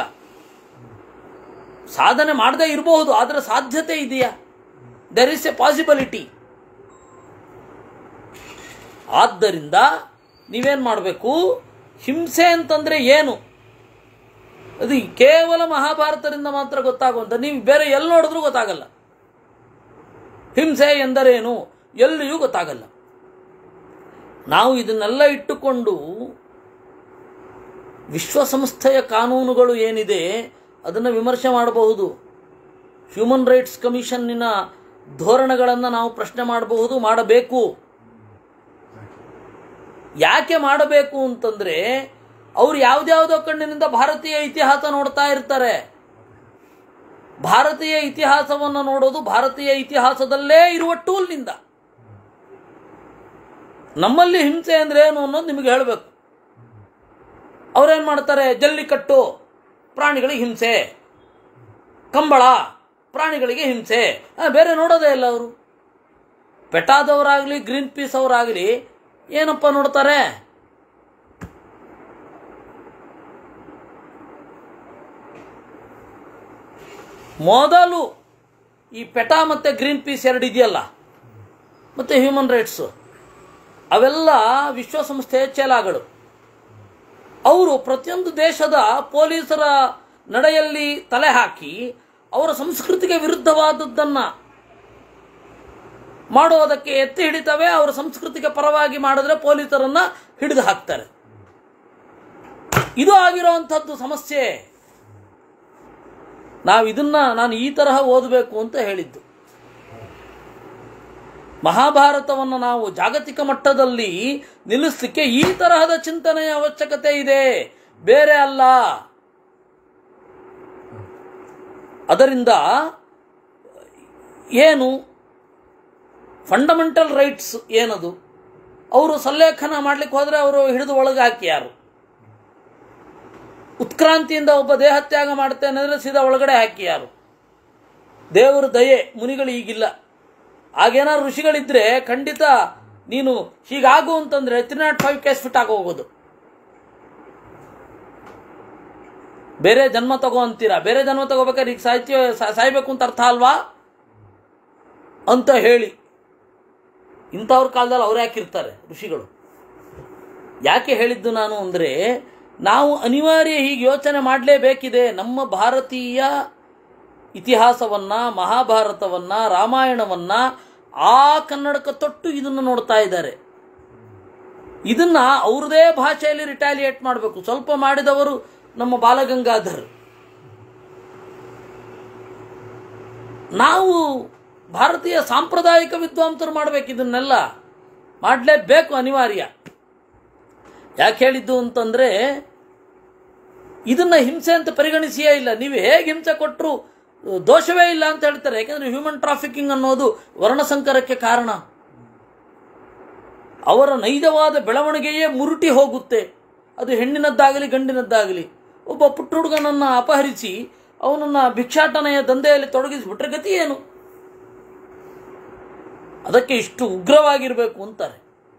ಸಾಧನೆ ಮಾಡದೇ ಇರಬಹುದು, ಆದರೆ ಸಾಧ್ಯತೆ ಇದೆಯಾ? There is a possibility. ಆದ್ದರಿಂದ ನೀವೇನು ಮಾಡಬೇಕು? ಹಿಂಸೆ ಅಂತಂದ್ರೆ ಏನು ಅದು ಕೇವಲ ಮಹಾಭಾರತದಿಂದ ಮಾತ್ರ ಗೊತ್ತಾಗುವಂತ, ನೀವು ಬೇರೆ ಎಲ್ಲಿ ನೋಡಿದ್ರೂ ಗೊತ್ತಾಗಲ್ಲ. ಹಿಂಸೆ ಎಂದರೇನು ಎಲ್ಲಿಯೂ ಗೊತ್ತಾಗಲ್ಲ. ನಾವು ಇದನ್ನೆಲ್ಲ ಇಟ್ಟುಕೊಂಡು ವಿಶ್ವಸಂಸ್ಥೆಯ ಕಾನೂನುಗಳು ಏನಿದೆ ಅದನ್ನು ವಿಮರ್ಶೆ ಮಾಡಬಹುದು. ಹ್ಯೂಮನ್ ರೈಟ್ಸ್ ಕಮಿಷನ್ನಿನ ಧೋರಣೆಗಳನ್ನು ನಾವು ಪ್ರಶ್ನೆ ಮಾಡಬಹುದು, ಮಾಡಬೇಕು. ಯಾಕೆ ಮಾಡಬೇಕು ಅಂತಂದ್ರೆ ಅವರು ಯಾವುದ್ಯಾವುದೋ ಕಣ್ಣಿನಿಂದ ಭಾರತೀಯ ಇತಿಹಾಸ ನೋಡ್ತಾ ಇರ್ತಾರೆ. ಭಾರತೀಯ ಇತಿಹಾಸವನ್ನು ನೋಡೋದು ಭಾರತೀಯ ಇತಿಹಾಸದಲ್ಲೇ ಇರುವ ಟೂಲ್ನಿಂದ. ನಮ್ಮಲ್ಲಿ ಹಿಂಸೆ ಅಂದ್ರೆ ಏನು ಅನ್ನೋದು ನಿಮಗೆ ಹೇಳಬೇಕು. ಅವರೇನು ಮಾಡ್ತಾರೆ? ಜಲ್ಲಿಕಟ್ಟು ಪ್ರಾಣಿಗಳಿಗೆ ಹಿಂಸೆ, ಕಂಬಳ ಪ್ರಾಣಿಗಳಿಗೆ ಹಿಂಸೆ, ಬೇರೆ ನೋಡೋದೇ ಇಲ್ಲ ಅವರು. ಪೆಟಾದವರಾಗಲಿ ಗ್ರೀನ್ ಪೀಸ್ ಅವರಾಗಲಿ ಏನಪ್ಪ ನೋಡ್ತಾರೆ? ಮೊದಲು ಈ ಪೆಟಾ ಮತ್ತೆ ಗ್ರೀನ್ ಪೀಸ್ ಎರಡು ಇದೆಯಲ್ಲ, ಮತ್ತೆ ಹ್ಯೂಮನ್ ರೈಟ್ಸ್, ಅವೆಲ್ಲ ವಿಶ್ವಸಂಸ್ಥೆಯ ಚೇಲಾಗಳು. ಅವರು ಪ್ರತಿಯೊಂದು ದೇಶದ ಪೊಲೀಸರ ನಡೆಯಲ್ಲಿ ತಲೆ ಹಾಕಿ ಅವರ ಸಂಸ್ಕೃತಿಗೆ ವಿರುದ್ಧವಾದದ್ದನ್ನ ಮಾಡೋದಕ್ಕೆ ಎತ್ತಿ ಹಿಡಿತವೆ. ಅವರ ಸಂಸ್ಕೃತಿಗೆ ಪರವಾಗಿ ಮಾಡಿದ್ರೆ ಪೊಲೀಸರನ್ನ ಹಿಡಿದು ಹಾಕ್ತಾರೆ. ಇದು ಆಗಿರುವಂಥದ್ದು ಸಮಸ್ಯೆ. ನಾವು ಇದನ್ನ ನಾನು ಈ ತರಹ ಓದಬೇಕು ಅಂತ ಹೇಳಿದ್ದು. ಮಹಾಭಾರತವನ್ನು ನಾವು ಜಾಗತಿಕ ಮಟ್ಟದಲ್ಲಿ ನಿಲ್ಲಿಸಲಿಕ್ಕೆ ಈ ತರಹದ ಚಿಂತನೆಯ ಅವಶ್ಯಕತೆ ಇದೆ, ಬೇರೆ ಅಲ್ಲ. ಅದರಿಂದ ಏನು ಫಂಡಮೆಂಟಲ್ ರೈಟ್ಸ್ ಏನದು? ಅವರು ಸಲ್ಲೇಖನ ಮಾಡ್ಲಿಕ್ಕೆ ಹೋದರೆ ಅವರು ಹಿಡಿದು ಒಳಗೆ ಹಾಕಿ ಯಾರು? ಉತ್ಕ್ರಾಂತಿಯಿಂದ ಒಬ್ಬ ದೇಹತ್ಯಾಗ ಮಾಡ್ತೇನೆ ಅಂದರೆ ಸೀದಾ ಒಳಗಡೆ ಹಾಕಿ ಯಾರು? ದೇವರು ದಯೆ, ಮುನಿಗಳು ಈಗಿಲ್ಲ. ಆಗೇನಾದ್ರು ಋಷಿಗಳಿದ್ರೆ ಖಂಡಿತ ನೀನು ಹೀಗಾಗು ಅಂತಂದ್ರೆ three nought five case fit ಆಗಿ ಹೋಗೋದು. ಬೇರೆ ಜನ್ಮ ತಗೋ ಅಂತೀರಾ, ಬೇರೆ ಜನ್ಮ ತಗೋಬೇಕಾದ್ರೆ ಈಗ ಸಾಹಿತ್ಯ ಸಾಯ್ಬೇಕು ಅಂತ ಅರ್ಥ ಅಲ್ವಾ ಅಂತ ಹೇಳಿ ಇಂಥವ್ರ ಕಾಲದಲ್ಲಿ ಅವ್ರು ಯಾಕಿರ್ತಾರೆ ಋಷಿಗಳು? ಯಾಕೆ ಹೇಳಿದ್ದು ನಾನು ಅಂದರೆ, ನಾವು ಅನಿವಾರ್ಯ ಹೀಗೆ ಯೋಚನೆ ಮಾಡಲೇಬೇಕಿದೆ. ನಮ್ಮ ಭಾರತೀಯ ಇತಿಹಾಸವನ್ನ, ಮಹಾಭಾರತವನ್ನ, ರಾಮಾಯಣವನ್ನ ಆ ಕನ್ನಡಕ ತೊಟ್ಟು ಇದನ್ನು ನೋಡ್ತಾ ಇದ್ದಾರೆ. ಇದನ್ನ ಅವ್ರದೇ ಭಾಷೆಯಲ್ಲಿ ರಿಟ್ಯಾಲಿಯೇಟ್ ಮಾಡಬೇಕು. ಸ್ವಲ್ಪ ಮಾಡಿದವರು ನಮ್ಮ ಬಾಲಗಂಗಾಧರ್. ನಾವು ಭಾರತೀಯ ಸಾಂಪ್ರದಾಯಿಕ ವಿದ್ವಾಂಸರು ಮಾಡಬೇಕು. ಇದನ್ನೆಲ್ಲ ಮಾಡಲೇಬೇಕು, ಅನಿವಾರ್ಯ. ಯಾಕೆ ಹೇಳಿದ್ದು ಅಂತಂದ್ರೆ, ಇದನ್ನ ಹಿಂಸೆ ಅಂತ ಪರಿಗಣಿಸಿಯೇ ಇಲ್ಲ. ನೀವು ಹೇಗೆ ಹಿಂಸೆ ಕೊಟ್ಟರು ದೋಷವೇ ಇಲ್ಲ ಅಂತ ಹೇಳ್ತಾರೆ. ಯಾಕೆಂದ್ರೆ ಹ್ಯೂಮನ್ ಟ್ರಾಫಿಕಿಂಗ್ ಅನ್ನೋದು ವರ್ಣಸಂಕರಕ್ಕೆ ಕಾರಣ. ಅವರ ನೈಜವಾದ ಬೆಳವಣಿಗೆಯೇ ಮುರುಟಿ ಹೋಗುತ್ತೆ. ಅದು ಹೆಣ್ಣಿನದ್ದಾಗಲಿ ಗಂಡಿನದ್ದಾಗಲಿ. ಒಬ್ಬ ಪುಟ್ಟ ಹುಡುಗನನ್ನು ಅಪಹರಿಸಿ ಅವನನ್ನು ಭಿಕ್ಷಾಟನೆಯ ದಂಧೆಯಲ್ಲಿ ತೊಡಗಿಸಿಬಿಟ್ರೆ ಗತಿ ಏನು? ಅದಕ್ಕೆ ಇಷ್ಟು ಉಗ್ರವಾಗಿರಬೇಕು ಅಂತಾರೆ.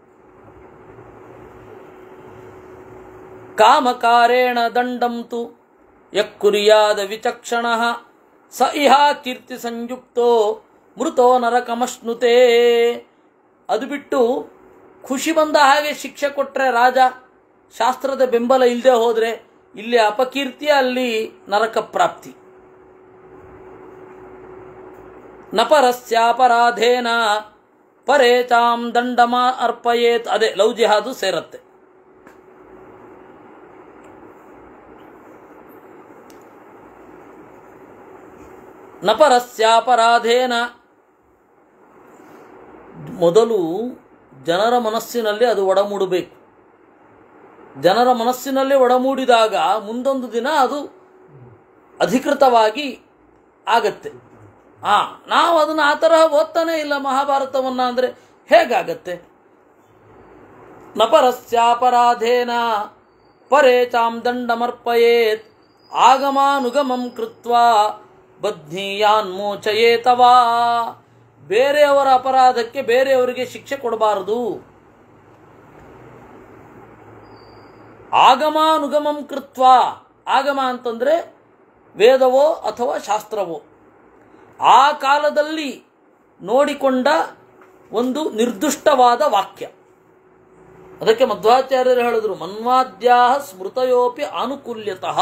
ಕಾಮಕಾರೇಣ ದಂಡಂತು ಯಕ್ಕುರಿಯಾದ ವಿಚಕ್ಷಣ ಸ ಇಹ ಕೀರ್ತಿ ಸಂಯುಕ್ತೋ ಮೃತೋ ನರಕಮಶ್ನುತೆ. ಅದು ಬಿಟ್ಟು ಖುಷಿ ಬಂದ ಹಾಗೆ ಶಿಕ್ಷೆ ಕೊಟ್ಟರೆ ರಾಜ, ಶಾಸ್ತ್ರದ ಬೆಂಬಲ ಇಲ್ಲದೆ ಹೋದರೆ ಇಲ್ಲಿ ಅಪಕೀರ್ತಿ, ಅಲ್ಲಿ ನರಕ ಪ್ರಾಪ್ತಿ. ನಪರಸ್ಯಾಪರಾಧೇನ ಪರೇಚಾಂ ದಂಡಮ ಅರ್ಪಯೇತ್. ಅದೇ ಲವ್ ಜಿಹಾದು ಸೇರತ್ತೆ. ನಪರಸ್ಯಾಪರಾಧೇನ, ಮೊದಲು ಜನರ ಮನಸ್ಸಿನಲ್ಲಿ ಅದು ಒಡಮೂಡಬೇಕು. ಜನರ ಮನಸ್ಸಿನಲ್ಲಿ ಒಡಮೂಡಿದಾಗ ಮುಂದೊಂದು ದಿನ ಅದು ಅಧಿಕೃತವಾಗಿ ಆಗತ್ತೆ. ಆ ನಾವು ಅದನ್ನು ಆ ತರಹ ಓದ್ತಾನೆ ಇಲ್ಲ ಮಹಾಭಾರತವನ್ನ ಅಂದರೆ ಹೇಗಾಗತ್ತೆ? ನಪರಸ್ಯಾಪರಾಧೇನ ಪರೇಚಾಂ ದಂಡಮರ್ಪಯೇತ್ ಆಗಮಾನುಗಮಂ ಕೃತ್ವಾ ಬದ್ಧೀಯಾನ್ಮೋಚಯೇತವಾ. ಬೇರೆಯವರ ಅಪರಾಧಕ್ಕೆ ಬೇರೆಯವರಿಗೆ ಶಿಕ್ಷೆ ಕೊಡಬಾರದು. ಆಗಮಾನುಗಮಂ ಕೃತ್ವ. ಆಗಮ ಅಂತಂದ್ರೆ ವೇದವೋ ಅಥವಾ ಶಾಸ್ತ್ರವೋ, ಆ ಕಾಲದಲ್ಲಿ ನೋಡಿಕೊಂಡ ಒಂದು ನಿರ್ದಿಷ್ಟವಾದ ವಾಕ್ಯ. ಅದಕ್ಕೆ ಮಧ್ವಾಚಾರ್ಯರು ಹೇಳಿದ್ರು, ಮನ್ವಾದ್ಯಾ ಸ್ಮೃತಯೋಪಿ ಅನುಕೂಲ್ಯತಃ.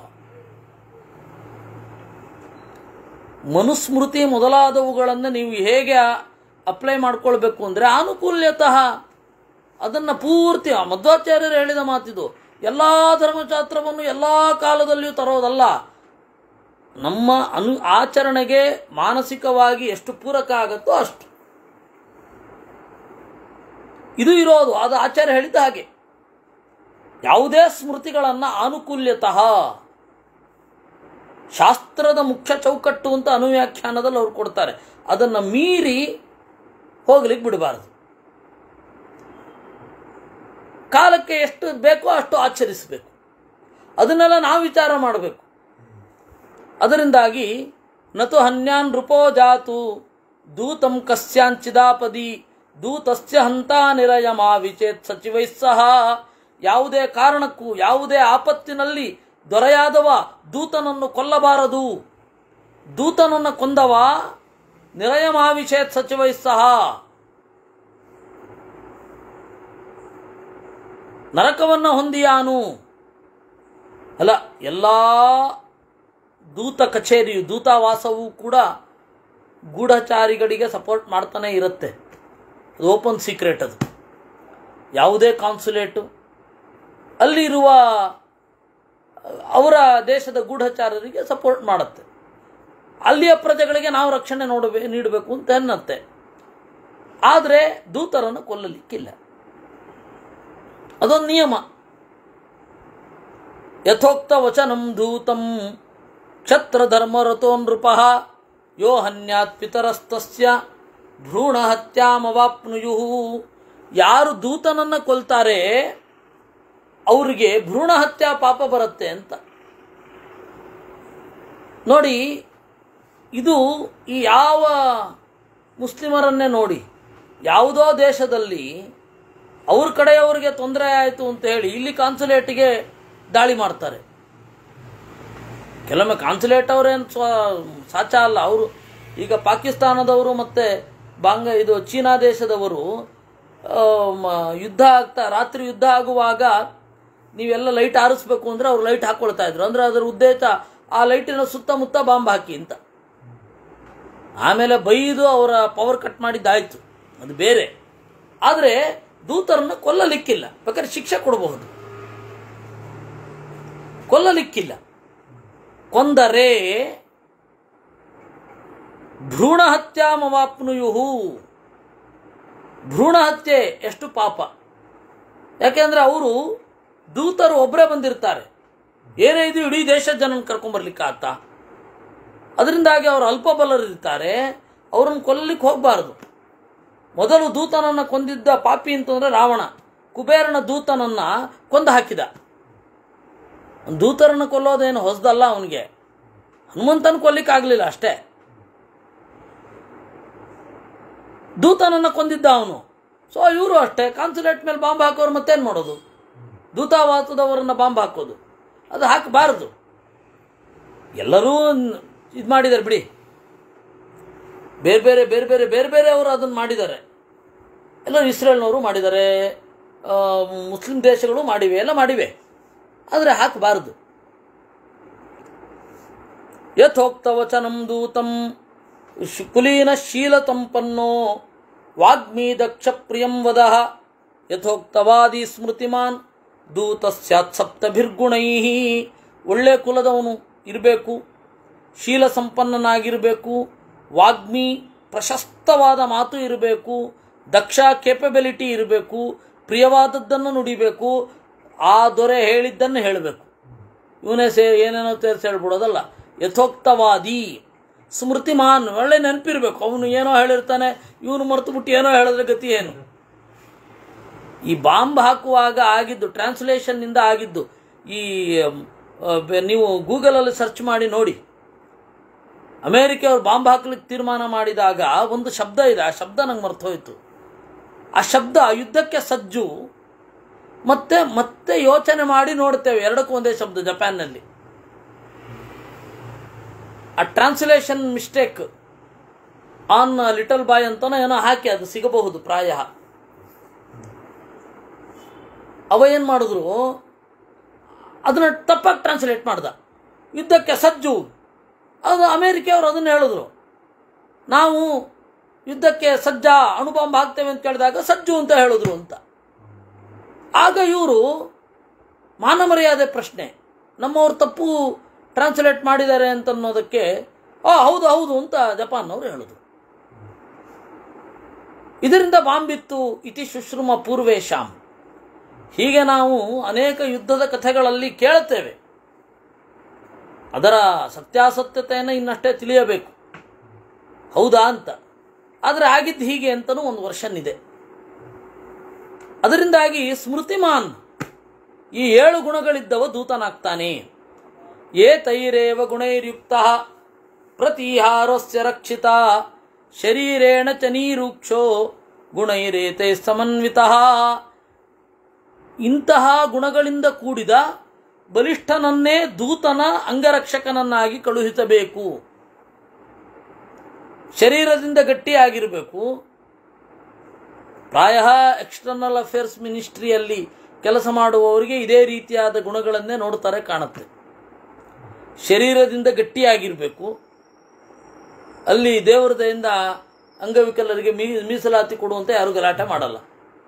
ಮನುಸ್ಮೃತಿ ಮೊದಲಾದವುಗಳನ್ನು ನೀವು ಹೇಗೆ ಅಪ್ಲೈ ಮಾಡ್ಕೊಳ್ಬೇಕು ಅಂದರೆ ಅನುಕೂಲ್ಯತಃ. ಅದನ್ನು ಪೂರ್ತಿ ಮಧ್ವಾಚಾರ್ಯರು ಹೇಳಿದ ಮಾತಿದು. ಎಲ್ಲ ಧರ್ಮಶಾಸ್ತ್ರವನ್ನು ಎಲ್ಲ ಕಾಲದಲ್ಲಿಯೂ ತರೋದಲ್ಲ. ನಮ್ಮ ಅನು ಆಚರಣೆಗೆ ಮಾನಸಿಕವಾಗಿ ಎಷ್ಟು ಪೂರಕ ಆಗುತ್ತೋ ಅಷ್ಟು ಇದು ಇರೋದು. ಅದು ಆಚಾರ್ಯ ಹೇಳಿದ ಹಾಗೆ. ಯಾವುದೇ ಸ್ಮೃತಿಗಳನ್ನು ಅನುಕೂಲ್ಯತಃ, ಶಾಸ್ತ್ರದ ಮುಖ್ಯ ಚೌಕಟ್ಟು ಅಂತ ಅನುವ್ಯಾಖ್ಯಾನದಲ್ಲಿ ಅವ್ರು ಕೊಡ್ತಾರೆ. ಅದನ್ನು ಮೀರಿ ಹೋಗ್ಲಿಕ್ಕೆ ಬಿಡಬಾರದು. ಕಾಲಕ್ಕೆ ಎಷ್ಟು ಬೇಕೋ ಅಷ್ಟು ಆಚರಿಸಬೇಕು. ಅದನ್ನೆಲ್ಲ ನಾವು ವಿಚಾರ ಮಾಡಬೇಕು. ಅದರಿಂದಾಗಿ ನತು ಹನ್ಯಾನ್ ನೃಪೋ ಜಾತು ದೂತಂ ಕಸ್ಯಾಂಚಿದಾಪದಿ ದೂತಸ್ಯ ಹಂತಾ ನಿರಯಮಾ ವಿಚೇತ್ ಸಚಿವೈಸ್ಸಹ. ಯಾವುದೇ ಕಾರಣಕ್ಕೂ ಯಾವುದೇ ಆಪತ್ತಿನಲ್ಲಿ ದೊರೆಯಾದವ ದೂತನನ್ನು ಕೊಲ್ಲಬಾರದು. ದೂತನನ್ನು ಕೊಂದವ ನಿರಯಮಾ ವಿಚೇತ್ ಸಚಿವೈಸ್ಸಹ, ನರಕವನ್ನು ಹೊಂದಿಯಾನು. ಅಲ್ಲ, ಎಲ್ಲ ದೂತ ಕಚೇರಿಯು ದೂತಾವಾಸವೂ ಕೂಡ ಗೂಢಚಾರಿಗಳಿಗೆ ಸಪೋರ್ಟ್ ಮಾಡ್ತಾನೆ ಇರುತ್ತೆ. ಅದು ಓಪನ್ ಸೀಕ್ರೆಟ್. ಅದು ಯಾವುದೇ ಕಾನ್ಸುಲೇಟು ಅಲ್ಲಿರುವ ಅವರ ದೇಶದ ಗೂಢಚಾರರಿಗೆ ಸಪೋರ್ಟ್ ಮಾಡುತ್ತೆ. ಅಲ್ಲಿಯ ಪ್ರಜೆಗಳಿಗೆ ನಾವು ರಕ್ಷಣೆ ನೋಡಬೇ ನೀಡಬೇಕು ಅಂತ ಅನ್ನತ್ತೆ. ಆದರೆ ದೂತರನ್ನು ಕೊಲ್ಲಲಿಕ್ಕಿಲ್ಲ. ಅದೊಂದು ನಿಯಮ. ಯಥೋಕ್ತ ವಚನಂ ಧೂತಂ ಕ್ಷತ್ರ ಧರ್ಮರತೋ ನೃಪಃ ಯೋ ಹನ್ಯಾತ್ ಪಿತರಸ್ತಸ್ಯ ಭ್ರೂಣ ಹತ್ಯಾಮವಾಪ್ನುಯು. ಯಾರು ದೂತನನ್ನು ಕೊಲ್ತಾರೆ ಅವರಿಗೆ ಭ್ರೂಣ ಹತ್ಯಾ ಪಾಪ ಬರುತ್ತೆ ಅಂತ. ನೋಡಿ, ಇದು ಈ ಯಾವ ಮುಸ್ಲಿಮರನ್ನೇ ನೋಡಿ, ಯಾವುದೋ ದೇಶದಲ್ಲಿ ಅವ್ರ ಕಡೆಯವರಿಗೆ ತೊಂದರೆ ಆಯಿತು ಅಂತ ಹೇಳಿ ಇಲ್ಲಿ ಕಾನ್ಸುಲೇಟ್ಗೆ ದಾಳಿ ಮಾಡ್ತಾರೆ. ಕೆಲವೊಮ್ಮೆ ಕಾನ್ಸುಲೇಟ್ ಅವರೇನು ಸ್ವ ಸಾಚ ಅಲ್ಲ. ಅವರು ಈಗ ಪಾಕಿಸ್ತಾನದವರು ಮತ್ತು ಬಾಂಗ ಇದು ಚೀನಾ ದೇಶದವರು ಯುದ್ಧ ಆಗ್ತಾ ರಾತ್ರಿ ಯುದ್ಧ ಆಗುವಾಗ ನೀವೆಲ್ಲ ಲೈಟ್ ಆರಿಸ್ಬೇಕು ಅಂದರೆ ಅವ್ರು ಲೈಟ್ ಹಾಕ್ಕೊಳ್ತಾ ಇದ್ರು. ಅಂದರೆ ಅದರ ಉದ್ದೇಶ ಆ ಲೈಟಿನ ಸುತ್ತಮುತ್ತ ಬಾಂಬ್ ಹಾಕಿ ಅಂತ. ಆಮೇಲೆ ಬೈದು ಅವರ ಪವರ್ ಕಟ್ ಮಾಡಿದ್ದಾಯ್ತು, ಅದು ಬೇರೆ. ಆದರೆ ದೂತರನ್ನು ಕೊಲ್ಲಲಿಕ್ಕಿಲ್ಲ, ಬೇಕಾದ್ರೆ ಶಿಕ್ಷೆ ಕೊಡಬಹುದು, ಕೊಲ್ಲಲಿಕ್ಕಿಲ್ಲ. ಕೊಂದರೆ ಭ್ರೂಣ ಹತ್ಯಾಮವಾಪ್ನುಯುಹು. ಭ್ರೂಣ ಹತ್ಯೆ ಎಷ್ಟು ಪಾಪ. ಯಾಕೆಂದ್ರೆ ಅವರು ದೂತರು ಒಬ್ಬರೇ ಬಂದಿರ್ತಾರೆ, ಏನೇ ಇದು ಇಡೀ ದೇಶದ ಜನನ ಕರ್ಕೊಂಡ್ಬರ್ಲಿಕ್ಕೆ ಆತ. ಅದರಿಂದಾಗಿ ಅವರು ಅಲ್ಪಬಲರಿರ್ತಾರೆ, ಅವರನ್ನು ಕೊಲ್ಲಲಿಕ್ಕೆ ಹೋಗಬಾರದು. ಮೊದಲು ದೂತನನ್ನು ಕೊಂದಿದ್ದ ಪಾಪಿ ಅಂತಂದ್ರೆ ರಾವಣ. ಕುಬೇರನ ದೂತನನ್ನ ಕೊಂದು ಹಾಕಿದ. ದೂತರನ್ನು ಕೊಲ್ಲೋದೇನು ಹೊಸದಲ್ಲ ಅವನಿಗೆ. ಹನುಮಂತನ ಕೊಲ್ಲಿಕ್ಕೆ ಆಗಲಿಲ್ಲ ಅಷ್ಟೇ, ದೂತನನ್ನು ಕೊಂದಿದ್ದ ಅವನು. ಸೊ ಇವರು ಅಷ್ಟೇ, ಕಾನ್ಸುಲೇಟ್ ಮೇಲೆ ಬಾಂಬ್ ಹಾಕೋರು ಮತ್ತೇನು ಮಾಡೋದು? ದೂತಾವಾಸದವರನ್ನು ಬಾಂಬ್ ಹಾಕೋದು, ಅದು ಹಾಕಬಾರದು. ಎಲ್ಲರೂ ಇದು ಮಾಡಿದ್ದಾರೆ ಬಿಡಿ, ಬೇರೆ ಬೇರೆ ಬೇರೆ ಬೇರೆ ಬೇರೆ ಬೇರೆ ಅವರು ಅದನ್ನು ಮಾಡಿದ್ದಾರೆ. ಎಲ್ಲರೂ ಇಸ್ರೇಲ್ನವರು ಮಾಡಿದ್ದಾರೆ, ಮುಸ್ಲಿಂ ದೇಶಗಳು ಮಾಡಿವೆ, ಎಲ್ಲ ಮಾಡಿವೆ. ಆದರೆ ಹಾಕಬಾರದು. ಯಥೋಕ್ತವಚನಂ ದೂತಂ ಕುಲೀನ ಶೀಲತಂಪನ್ನೋ ವಾಗ್ಮೀ ದಕ್ಷ ಪ್ರಿಯಂ ವದಃ ಯಥೋಕ್ತವಾದಿ ಸ್ಮೃತಿಮಾನ್ ದೂತ ಸ್ಯಾತ್ ಸಪ್ತಭಿರ್ಗುಣೈ. ಒಳ್ಳೆ ಕುಲದವನು ಇರಬೇಕು, ಶೀಲ ಸಂಪನ್ನನಾಗಿರಬೇಕು, ವಾಗ್ಮಿ ಪ್ರಶಸ್ತವಾದ ಮಾತು ಇರಬೇಕು, ದಕ್ಷ ಕೇಪಬಿಲಿಟಿ ಇರಬೇಕು, ಪ್ರಿಯವಾದದ್ದನ್ನು ನುಡಿಬೇಕು, ಆ ದೊರೆ ಹೇಳಿದ್ದನ್ನು ಹೇಳಬೇಕು. ಇವನೇ ಸೇ ಏನೇನೋ ಸೇರಿಸಿ ಹೇಳ್ಬಿಡೋದಲ್ಲ. ಯಥೋಕ್ತವಾದಿ ಸ್ಮೃತಿಮಾನ್, ಒಳ್ಳೆ ನೆನಪಿರಬೇಕು. ಅವನು ಏನೋ ಹೇಳಿರ್ತಾನೆ, ಇವನು ಮರೆತು ಬಿಟ್ಟು ಏನೋ ಹೇಳಿದ್ರೆ ಗತಿ ಏನು? ಈ ಬಾಂಬ್ ಹಾಕುವಾಗ ಆಗಿದ್ದು ಟ್ರಾನ್ಸ್ಲೇಷನ್ನಿಂದ ಆಗಿದ್ದು. ಈ ನೀವು ಗೂಗಲಲ್ಲಿ ಸರ್ಚ್ ಮಾಡಿ ನೋಡಿ, ಅಮೇರಿಕ ಅವರು ಬಾಂಬ್ ಹಾಕ್ಲಿಕ್ಕೆ ತೀರ್ಮಾನ ಮಾಡಿದಾಗ ಒಂದು ಶಬ್ದ ಇದೆ, ಆ ಶಬ್ದ ನಂಗೆ ಮರ್ತು ಹೋಯಿತು. ಆ ಶಬ್ದ ಯುದ್ಧಕ್ಕೆ ಸಜ್ಜು, ಮತ್ತೆ ಮತ್ತೆ ಯೋಚನೆ ಮಾಡಿ ನೋಡ್ತೇವೆ, ಎರಡಕ್ಕೂ ಒಂದೇ ಶಬ್ದ ಜಪಾನ್ನಲ್ಲಿ. ಆ translation mistake on Little Boy ಅಂತನೋ ಏನೋ ಹಾಕಿ ಅದು ಸಿಗಬಹುದು ಪ್ರಾಯ. ಅವ ಏನು ಮಾಡಿದ್ರು, ಅದನ್ನ ತಪ್ಪಾಗಿ ಟ್ರಾನ್ಸ್ಲೇಟ್ ಮಾಡ್ದ. ಯುದ್ಧಕ್ಕೆ ಸಜ್ಜು, ಅದು ಅಮೇರಿಕೆಯವರು ಅದನ್ನು ಹೇಳಿದ್ರು. ನಾವು ಯುದ್ಧಕ್ಕೆ ಸಜ್ಜ ಅಣುಬಾಂಬ್ ಹಾಕ್ತೇವೆ ಅಂತ ಕೇಳಿದಾಗ ಸಜ್ಜು ಅಂತ ಹೇಳಿದ್ರು ಅಂತ. ಆಗ ಇವರು ಮಾನಮರ್ಯಾದೆ ಪ್ರಶ್ನೆ, ನಮ್ಮವ್ರು ತಪ್ಪು ಟ್ರಾನ್ಸ್ಲೇಟ್ ಮಾಡಿದ್ದಾರೆ ಅಂತ ಅನ್ನೋದಕ್ಕೆ ಆ ಹೌದು ಹೌದು ಅಂತ ಜಪಾನ್ನವರು ಹೇಳಿದ್ರು. ಇದರಿಂದ ಬಾಂಬಿತ್ತು ಇತಿ ಶುಶ್ರಮ ಪೂರ್ವೇಶಾಂ. ಹೀಗೆ ನಾವು ಅನೇಕ ಯುದ್ಧದ ಕಥೆಗಳಲ್ಲಿ ಕೇಳುತ್ತೇವೆ. ಅದರ ಸತ್ಯಾಸತ್ಯತೆಯನ್ನು ಇನ್ನಷ್ಟೇ ತಿಳಿಯಬೇಕು, ಹೌದಾ ಅಂತ. ಆದರೆ ಆಗಿದ್ದು ಹೀಗೆ ಅಂತಲೂ ಒಂದು ವರ್ಷನ್ ಇದೆ. ಅದರಿಂದಾಗಿ ಸ್ಮೃತಿಮಾನ್, ಈ ಏಳು ಗುಣಗಳಿದ್ದವ ದೂತನಾಗ್ತಾನೆ. ಏ ತೈರೇವ ಗುಣೈರ್ಯುಕ್ತ ಪ್ರತಿಹಾರಸ್ಯ ರಕ್ಷಿತ ಶರೀರೇಣ ಚ ನೀರೂಕ್ಷೋ ಗುಣೈರೇತೈ ಸಮನ್ವಿತ. ಇಂತಹ ಗುಣಗಳಿಂದ ಕೂಡಿದ ಬಲಿಷ್ಠನನ್ನೇ ದೂತನ ಅಂಗರಕ್ಷಕನನ್ನಾಗಿ ಕಳುಹಿಸಬೇಕು. ಶರೀರದಿಂದ ಗಟ್ಟಿಯಾಗಿರಬೇಕು. ಪ್ರಾಯ ಎಕ್ಸ್ಟರ್ನಲ್ ಅಫೇರ್ಸ್ ಮಿನಿಸ್ಟ್ರಿಯಲ್ಲಿ ಕೆಲಸ ಮಾಡುವವರಿಗೆ ಇದೇ ರೀತಿಯಾದ ಗುಣಗಳನ್ನೇ ನೋಡ್ತಾರೆ ಕಾಣುತ್ತೆ. ಶರೀರದಿಂದ ಗಟ್ಟಿಯಾಗಿರಬೇಕು. ಅಲ್ಲಿ ದೇವರ ದಯೆಯಿಂದ ಅಂಗವಿಕಲರಿಗೆ ಮೀ ಮೀಸಲಾತಿ ಕೊಡುವಂತೆ ಯಾರು ಗಲಾಟೆ ಮಾಡಲ್ಲ.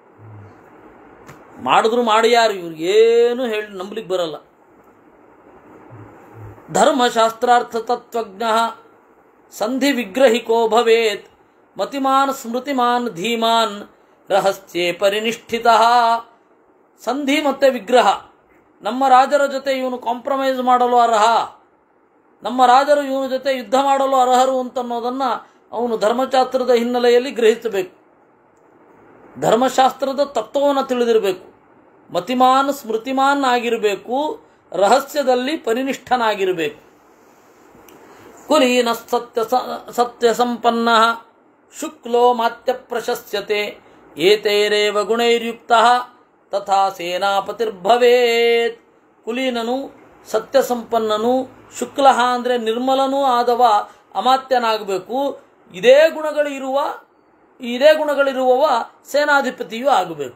ಮಾಡಿದ್ರು ಮಾಡಿ ಯಾರು ಇವ್ರಿಗೆ ಏನು ಹೇಳಿ ನಂಬಲಿಕ್ಕೆ ಬರಲ್ಲ. ಧರ್ಮಶಾಸ್ತ್ರಾರ್ಥ ತತ್ವಜ್ಞ ಸಂಧಿ ವಿಗ್ರಹಿಕೋ ಭವೇತ್ ಮತಿಮಾನ್ ಸ್ಮೃತಿಮಾನ್ ಧೀಮಾನ್ ರಹಸ್ಯೇ ಪರಿನಿಷ್ಠಿತ. ಸಂಧಿ ಮತ್ತೆ ವಿಗ್ರಹ, ನಮ್ಮ ರಾಜರ ಜೊತೆ ಇವನು ಕಾಂಪ್ರಮೈಸ್ ಮಾಡಲು ಅರ್ಹ, ನಮ್ಮ ರಾಜರು ಇವನ ಜೊತೆ ಯುದ್ಧ ಮಾಡಲು ಅರ್ಹರು ಅಂತನ್ನೋದನ್ನು ಅವನು ಧರ್ಮಶಾಸ್ತ್ರದ ಹಿನ್ನೆಲೆಯಲ್ಲಿ ಗ್ರಹಿಸಬೇಕು. ಧರ್ಮಶಾಸ್ತ್ರದ ತತ್ವವನ್ನು ತಿಳಿದಿರಬೇಕು. ಮತಿಮಾನ್ ಸ್ಮೃತಿಮಾನ್ ಆಗಿರಬೇಕು. ರಹಸ್ಯದಲ್ಲಿ ಪರಿನಿಷ್ಠನಾಗಿರಬೇಕು. ಕುಲೀನ ಸತ್ಯ ಸತ್ಯ ಸಂಪನ್ನ ಶುಕ್ಲೋ ಮಾತ್ಯ ಪ್ರಶಸ್ಯತೆ ಏತೈರೇವ ಗುಣೈರ್ಯುಕ್ತ ತಥಾ ಸೇನಾಪತಿರ್ಭವೇತ್. ಕುಲೀನನು ಸತ್ಯ ಸಂಪನ್ನನು ಶುಕ್ಲ ಅಂದರೆ ನಿರ್ಮಲನೂ ಆದವ ಅಮಾತ್ಯನಾಗಬೇಕು. ಇದೇ ಗುಣಗಳಿರುವ ಇದೇ ಗುಣಗಳಿರುವವ ಸೇನಾಧಿಪತಿಯೂ ಆಗಬೇಕು.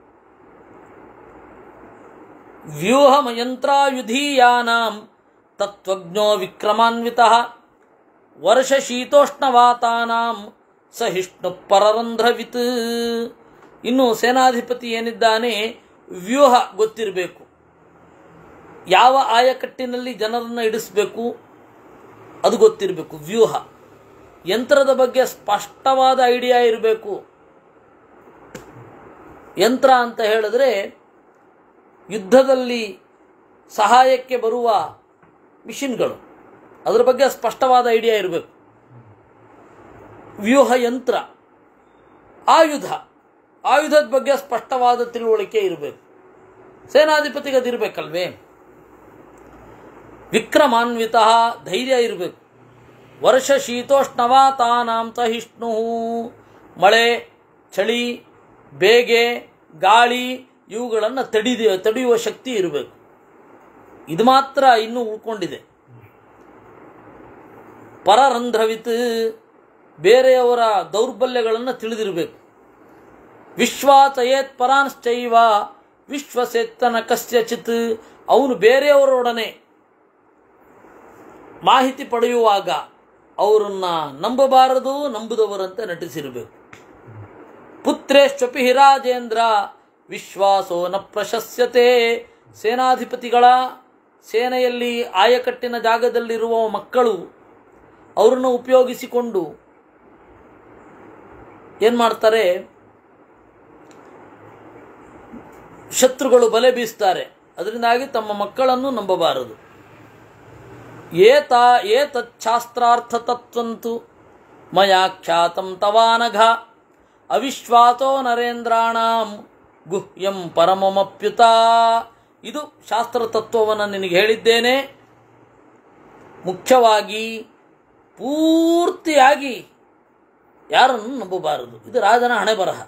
ವ್ಯೂಹಮಯಂತ್ರಾಯುಧೀಯಾನಾಂ ತತ್ವಜ್ಞೋ ವಿಕ್ರಮಾನ್ವಿತಃ ವರ್ಷ ಶೀತೋಷ್ಣವಾತಾನಾಂ ಸಹಿಷ್ಣು ಪರರಂಧ್ರವಿತ್. ಇನ್ನು ಸೇನಾಧಿಪತಿ ಏನಿದ್ದಾನೆ ವ್ಯೂಹ ಗೊತ್ತಿರಬೇಕು. ಯಾವ ಆಯಕಟ್ಟಿನಲ್ಲಿ ಜನರನ್ನು ಇಡಿಸಬೇಕು ಅದು ಗೊತ್ತಿರಬೇಕು. ವ್ಯೂಹ ಯಂತ್ರದ ಬಗ್ಗೆ ಸ್ಪಷ್ಟವಾದ ಐಡಿಯಾ ಇರಬೇಕು. ಯಂತ್ರ ಅಂತ ಹೇಳಿದ್ರೆ ಯುದ್ಧದಲ್ಲಿ ಸಹಾಯಕ್ಕೆ ಬರುವ ಮಿಷಿನ್ಗಳು, ಅದರ ಬಗ್ಗೆ ಸ್ಪಷ್ಟವಾದ ಐಡಿಯಾ ಇರಬೇಕು. ವ್ಯೂಹ ಯಂತ್ರ. ಆಯುಧ ಆಯುಧದ ಬಗ್ಗೆ ಸ್ಪಷ್ಟವಾದ ತಿಳುವಳಿಕೆ ಇರಬೇಕು. ಸೇನಾಧಿಪತಿಗೆ ಅದಿರಬೇಕಲ್ವೇ. ವಿಕ್ರಮಾನ್ವಿತ ಧೈರ್ಯ ಇರಬೇಕು. ವರ್ಷ ಶೀತೋಷ್ಣವಾತಾನಾಂ ಸಹಿಷ್ಣು. ಮಳೆ, ಚಳಿ, ಬೇಗೆ, ಗಾಳಿ ಇವುಗಳನ್ನು ತಡಿದ ತಡೆಯುವ ಶಕ್ತಿ ಇರಬೇಕು. ಇದು ಮಾತ್ರ ಇನ್ನೂ ಉಳ್ಕೊಂಡಿದೆ. ಪರರಂಧ್ರವಿತ್ ಬೇರೆಯವರ ದೌರ್ಬಲ್ಯಗಳನ್ನು ತಿಳಿದಿರಬೇಕು. ವಿಶ್ವಾಸಯೇತ್ ಪರಾಂಶ್ಚೈವ ವಿಶ್ವಸೇತ್ತನ ಕಸ್ಯಚಿತ್. ಅವನು ಬೇರೆಯವರೊಡನೆ ಮಾಹಿತಿ ಪಡೆಯುವಾಗ ಅವರನ್ನ ನಂಬಬಾರದು, ನಂಬುದವರಂತೆ ನಟಿಸಿರಬೇಕು. ಪುತ್ರೇಶ್ವಪಿ ಹಿರಾಜೇಂದ್ರ ವಿಶ್ವಾಸೋ ನ ಪ್ರಶಸ್ಯತೆ. ಸೇನಾಧಿಪತಿಗಳ ಸೇನೆಯಲ್ಲಿ ಆಯಕಟ್ಟಿನ ಜಾಗದಲ್ಲಿರುವ ಮಕ್ಕಳು ಅವರನ್ನು ಉಪಯೋಗಿಸಿಕೊಂಡು ಏನು ಮಾಡ್ತಾರೆ, ಶತ್ರುಗಳು ಬಲೆ ಬೀಸ್ತಾರೆ. ಅದರಿಂದಾಗಿ ತಮ್ಮ ಮಕ್ಕಳನ್ನು ನಂಬಬಾರದು. ಏತ ಏತಚ್ಛಾಸ್ತ್ರಾರ್ಥ ತತ್ವಂತು ಮಯಾ ಖ್ಯಾತಂ ತವಾನಘ ಅವಿಶ್ವಾಸೋ ನರೇಂದ್ರಾಣಾಂ ಗುಹ್ಯಂ ಪರಮಮಪ್ಯುತ. ಇದು ಶಾಸ್ತ್ರ ತತ್ವವನ್ನು ನಿನಗೆ ಹೇಳಿದ್ದೇನೆ. ಮುಖ್ಯವಾಗಿ ಪೂರ್ತಿಯಾಗಿ ಯಾರನ್ನು ನಂಬಬಾರದು. ಇದು ರಾಜನ ಹಣೆ ಬರಹ.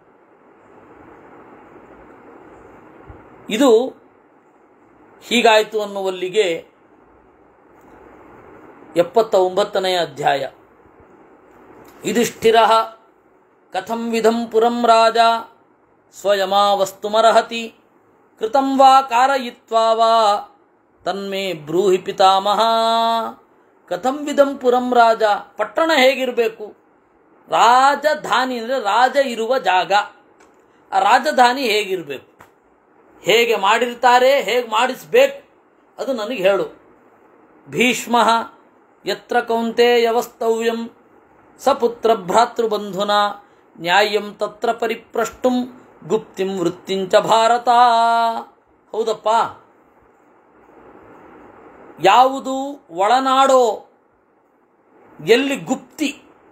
ಇದು ಹೀಗಾಯಿತು ಅನ್ನುವಲ್ಲಿಗೆ ಎಪ್ಪತ್ತ ಒಂಬತ್ತನೆಯ ಅಧ್ಯಾಯ. ಯುಧಿಷ್ಠಿರ ಕಥಂ ವಿಧಂ ಪುರಂ ರಾಜ ಸ್ವಯಮಾವಸ್ತುಮರ್ಹತಿ ಕೃತಂ ವಾ ಕಾರಯಿತ್ವಾ ವಾ ತನ್ಮೇ ಬ್ರೂಹಿ ಪಿತಾಮಹ. ಕಥಂ ವಿಧಂ ಪುರಂ ರಾಜ, ಪಟ್ಟಣ ಹೇಗಿರಬೇಕು? ರಾಜಧಾನಿ ಅಂದರೆ ರಾಜ ಇರುವ ಜಾಗ. ಆ ರಾಜಧಾನಿ ಹೇಗಿರಬೇಕು, ಹೇಗೆ ಮಾಡಿರ್ತಾರೆ, ಹೇಗೆ ಮಾಡಿಸ್ಬೇಕು, ಅದು ನನಗೆ ಹೇಳು. ಭೀಷ್ಮ ಯತ್ರ ಕೌಂತೆಯವಸ್ತವ್ಯಂ ಸಪುತ್ರ ಭ್ರಾತೃಬಂಧುನ ನ್ಯಾಯಂ ತತ್ರ ಪರಿಪ್ರಷ್ಟುಂ ಗುಪ್ತಿಂ ವೃತ್ತಿಂಚ ಭಾರತ. ಹೌದಪ್ಪ, ಯಾವುದು ಒಳನಾಡೋ, ಎಲ್ಲಿ ಗುಪ್ತಿ,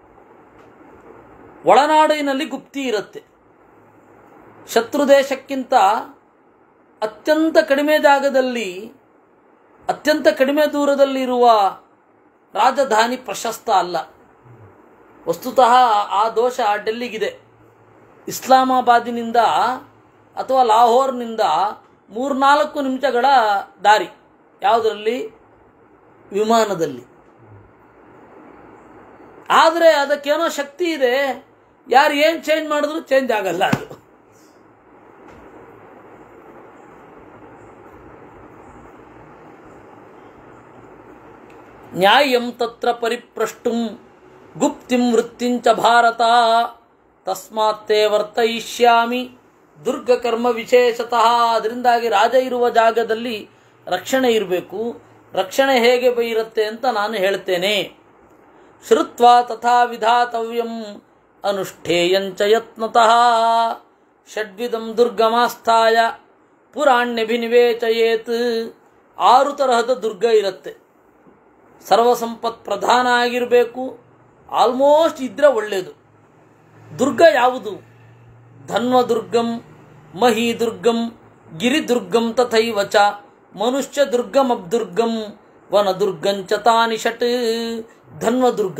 ಒಳನಾಡಿನಲ್ಲಿ ಗುಪ್ತಿ ಇರುತ್ತೆ. ಶತ್ರು ದೇಶಕ್ಕಿಂತ ಅತ್ಯಂತ ಕಡಿಮೆ ಜಾಗದಲ್ಲಿ, ಅತ್ಯಂತ ಕಡಿಮೆ ದೂರದಲ್ಲಿರುವ ರಾಜಧಾನಿ ಪ್ರಶಸ್ತ ಅಲ್ಲ. ವಸ್ತುತಃ ಆ ದೋಷ ಡೆಲ್ಲಿಗಿದೆ. ಇಸ್ಲಾಮಾಬಾದಿನಿಂದ ಅಥವಾ ಲಾಹೋರ್ನಿಂದ ಮೂರ್ನಾಲ್ಕು ನಿಮಿಷಗಳ ದಾರಿ. ಯಾವುದರಲ್ಲಿ? ವಿಮಾನದಲ್ಲಿ. ಆದರೆ ಅದಕ್ಕೇನೋ ಶಕ್ತಿ ಇದೆ. ಯಾರು ಏನು ಚೇಂಜ್ ಮಾಡಿದ್ರು ಚೇಂಜ್ ಆಗಲ್ಲ ಅದು. ನ್ಯಾಯಂ ತತ್ರ ಪರಿಪ್ರಷ್ಟುಂ ಗುಪ್ತಿಂ ವೃತ್ತಿಂಚ ಭಾರತ ತಸ್ಮಾತ್ತೇ ವರ್ತಯಿಷ್ಯಾಮಿ ದುರ್ಗಕರ್ಮ ವಿಶೇಷತಃ. ಅದರಿಂದಾಗಿ ರಾಜ ಇರುವ ಜಾಗದಲ್ಲಿ ರಕ್ಷಣೆ ಇರಬೇಕು. ರಕ್ಷಣೆ ಹೇಗೆ ಇರುತ್ತೆ ಅಂತ ನಾನು ಹೇಳ್ತೇನೆ. ಶ್ರುತ್ವಾ ತಥಾ ವಿಧಾತವ್ಯಂ ಅನುಷ್ಠೇಯಂಚ ಯತ್ನತಃ ಷಡ್ವಿಧಂ ದುರ್ಗಮಾಸ್ಥಾಯ ಪುರಾಣ್ಯಭಿನಿವೇಚಯೇತ್. ಆರು ತರಹದ ದುರ್ಗ ಇರುತ್ತೆ. ಸರ್ವಸಂಪತ್ ಪ್ರಧಾನ ಆಗಿರಬೇಕು. ಆಲ್ಮೋಸ್ಟ್ ಇದ್ರೆ ಒಳ್ಳೆಯದು. ದುರ್ಗ ಯಾವುದು? ಧನ್ವದುರ್ಗಂ, ಮಹೀದುರ್ಗಂ, ಗಿರಿದುರ್ಗಂ ತಥೈವ ಚ ಮನುಷ್ಯ ದುರ್ಗಂ ಅಬ್ದುರ್ಗಂ ವನದುರ್ಗಂಚ ತಾನಿ ಷಟ್. ಧನ್ವದುರ್ಗ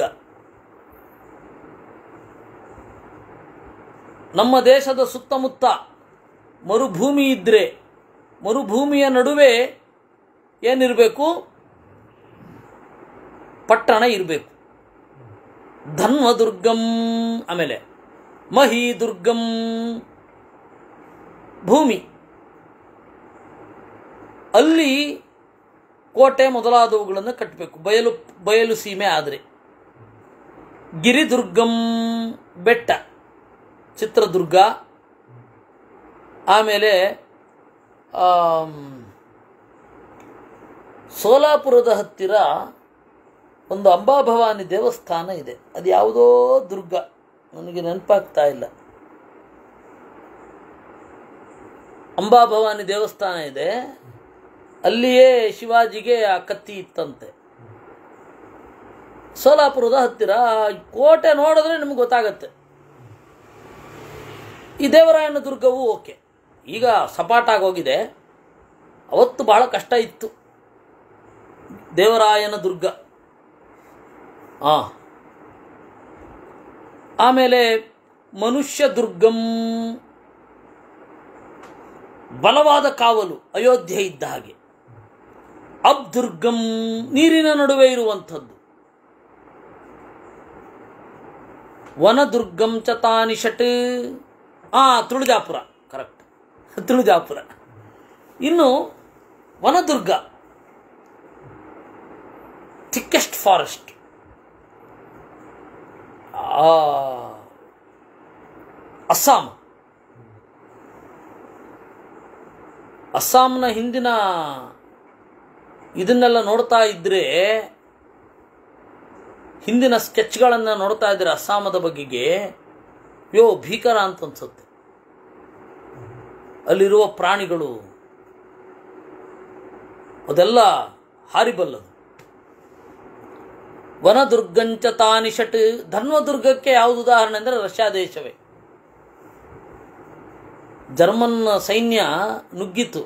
ನಮ್ಮ ದೇಶದ ಸುತ್ತಮುತ್ತ ಮರುಭೂಮಿ ಇದ್ದರೆ ಮರುಭೂಮಿಯ ನಡುವೆ ಏನಿರಬೇಕು? ಪಟ್ಟಣ ಇರಬೇಕು. ಧನ್ವದುರ್ಗಂ. ಆಮೇಲೆ ಮಹೀದುರ್ಗಂ, ಭೂಮಿ. ಅಲ್ಲಿ ಕೋಟೆ ಮೊದಲಾದವುಗಳನ್ನು ಕಟ್ಟಬೇಕು, ಬಯಲು ಬಯಲು ಸೀಮೆ ಆದರೆ. ಗಿರಿದುರ್ಗಂ, ಬೆಟ್ಟ, ಚಿತ್ರದುರ್ಗ. ಆಮೇಲೆ ಸೋಲಾಪುರದ ಹತ್ತಿರ ಒಂದು ಅಂಬಾಭವಾನಿ ದೇವಸ್ಥಾನ ಇದೆ. ಅದು ಯಾವುದೋ ದುರ್ಗ, ನನಗೆ ನೆನಪಾಗ್ತಾ ಇಲ್ಲ. ಅಂಬಾಭವಾನಿ ದೇವಸ್ಥಾನ ಇದೆ. ಅಲ್ಲಿಯೇ ಶಿವಾಜಿಗೆ ಆ ಕತ್ತಿ ಇತ್ತಂತೆ. ಸೋಲಾಪುರದ ಹತ್ತಿರ. ಕೋಟೆ ನೋಡಿದ್ರೆ ನಿಮ್ಗೆ ಗೊತ್ತಾಗತ್ತೆ. ಈ ದೇವರಾಯನ ದುರ್ಗವು ಓಕೆ, ಈಗ ಸಪಾಟಾಗೋಗಿದೆ. ಅವತ್ತು ಬಹಳ ಕಷ್ಟ ಇತ್ತು. ದೇವರಾಯನ ದುರ್ಗ. ಆ ಆಮೇಲೆ ಮನುಷ್ಯ ದುರ್ಗಂ, ಬಲವಾದ ಕಾವಲು, ಅಯೋಧ್ಯೆ ಇದ್ದ ಹಾಗೆ. ಅಬ್ದುರ್ಗಂ, ನೀರಿನ ನಡುವೆ ಇರುವಂಥದ್ದು. ವನದುರ್ಗಂ ಚ ತಾನಿ ಷಟ್. ಆ ತುಳಜಾಪುರ, ಕರೆಕ್ಟ್, ತುಳಜಾಪುರ. ಇನ್ನು ವನದುರ್ಗ, ಥಿಕ್ಕೆಸ್ಟ್ ಫಾರೆಸ್ಟ್. ಅಸ್ಸಾಂ. ಅಸ್ಸಾಂನ ಹಿಂದಿನ ಇದನ್ನೆಲ್ಲ ನೋಡ್ತಾ ಇದ್ರೆ, ಹಿಂದಿನ ಸ್ಕೆಚ್ಗಳನ್ನು ನೋಡ್ತಾ ಇದ್ರೆ ಅಸ್ಸಾಮದ ಬಗೆಗೆ ಯೋ ಭೀಕರ ಅಂತ ಅನ್ಸುತ್ತೆ. ಅಲ್ಲಿರುವ ಪ್ರಾಣಿಗಳು ಅದೆಲ್ಲ ಹಾರಿಬಲ್ಲದು. ವನದುರ್ಗಂಚ ತಾನಿ ಷಟ್. ಧನ್ವದುರ್ಗಕ್ಕೆ ಯಾವುದು ಉದಾಹರಣೆ ಅಂದರೆ ರಷ್ಯಾ ದೇಶವೇ. ಜರ್ಮನ್ ಸೈನ್ಯ ನುಗ್ಗಿತು.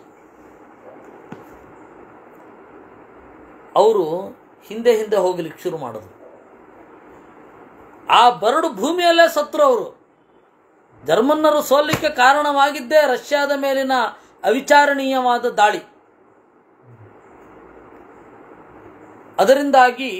ಅವರು ಹಿಂದೆ ಹಿಂದೆ ಹೋಗ್ಲಿಕ್ಕೆ ಶುರು ಮಾಡಿದ್ರು. ಆ ಬರಡು ಭೂಮಿಯಲ್ಲೇ ಸತ್ರು ಅವರು. ಜರ್ಮನ್ನರು ಸೋಲಿಕ್ಕೆ ಕಾರಣವಾಗಿದ್ದೇ ರಷ್ಯಾದ ಮೇಲಿನ ಅವಿಚಾರಣೀಯವಾದ ದಾಳಿ. ಅದರಿಂದಾಗಿ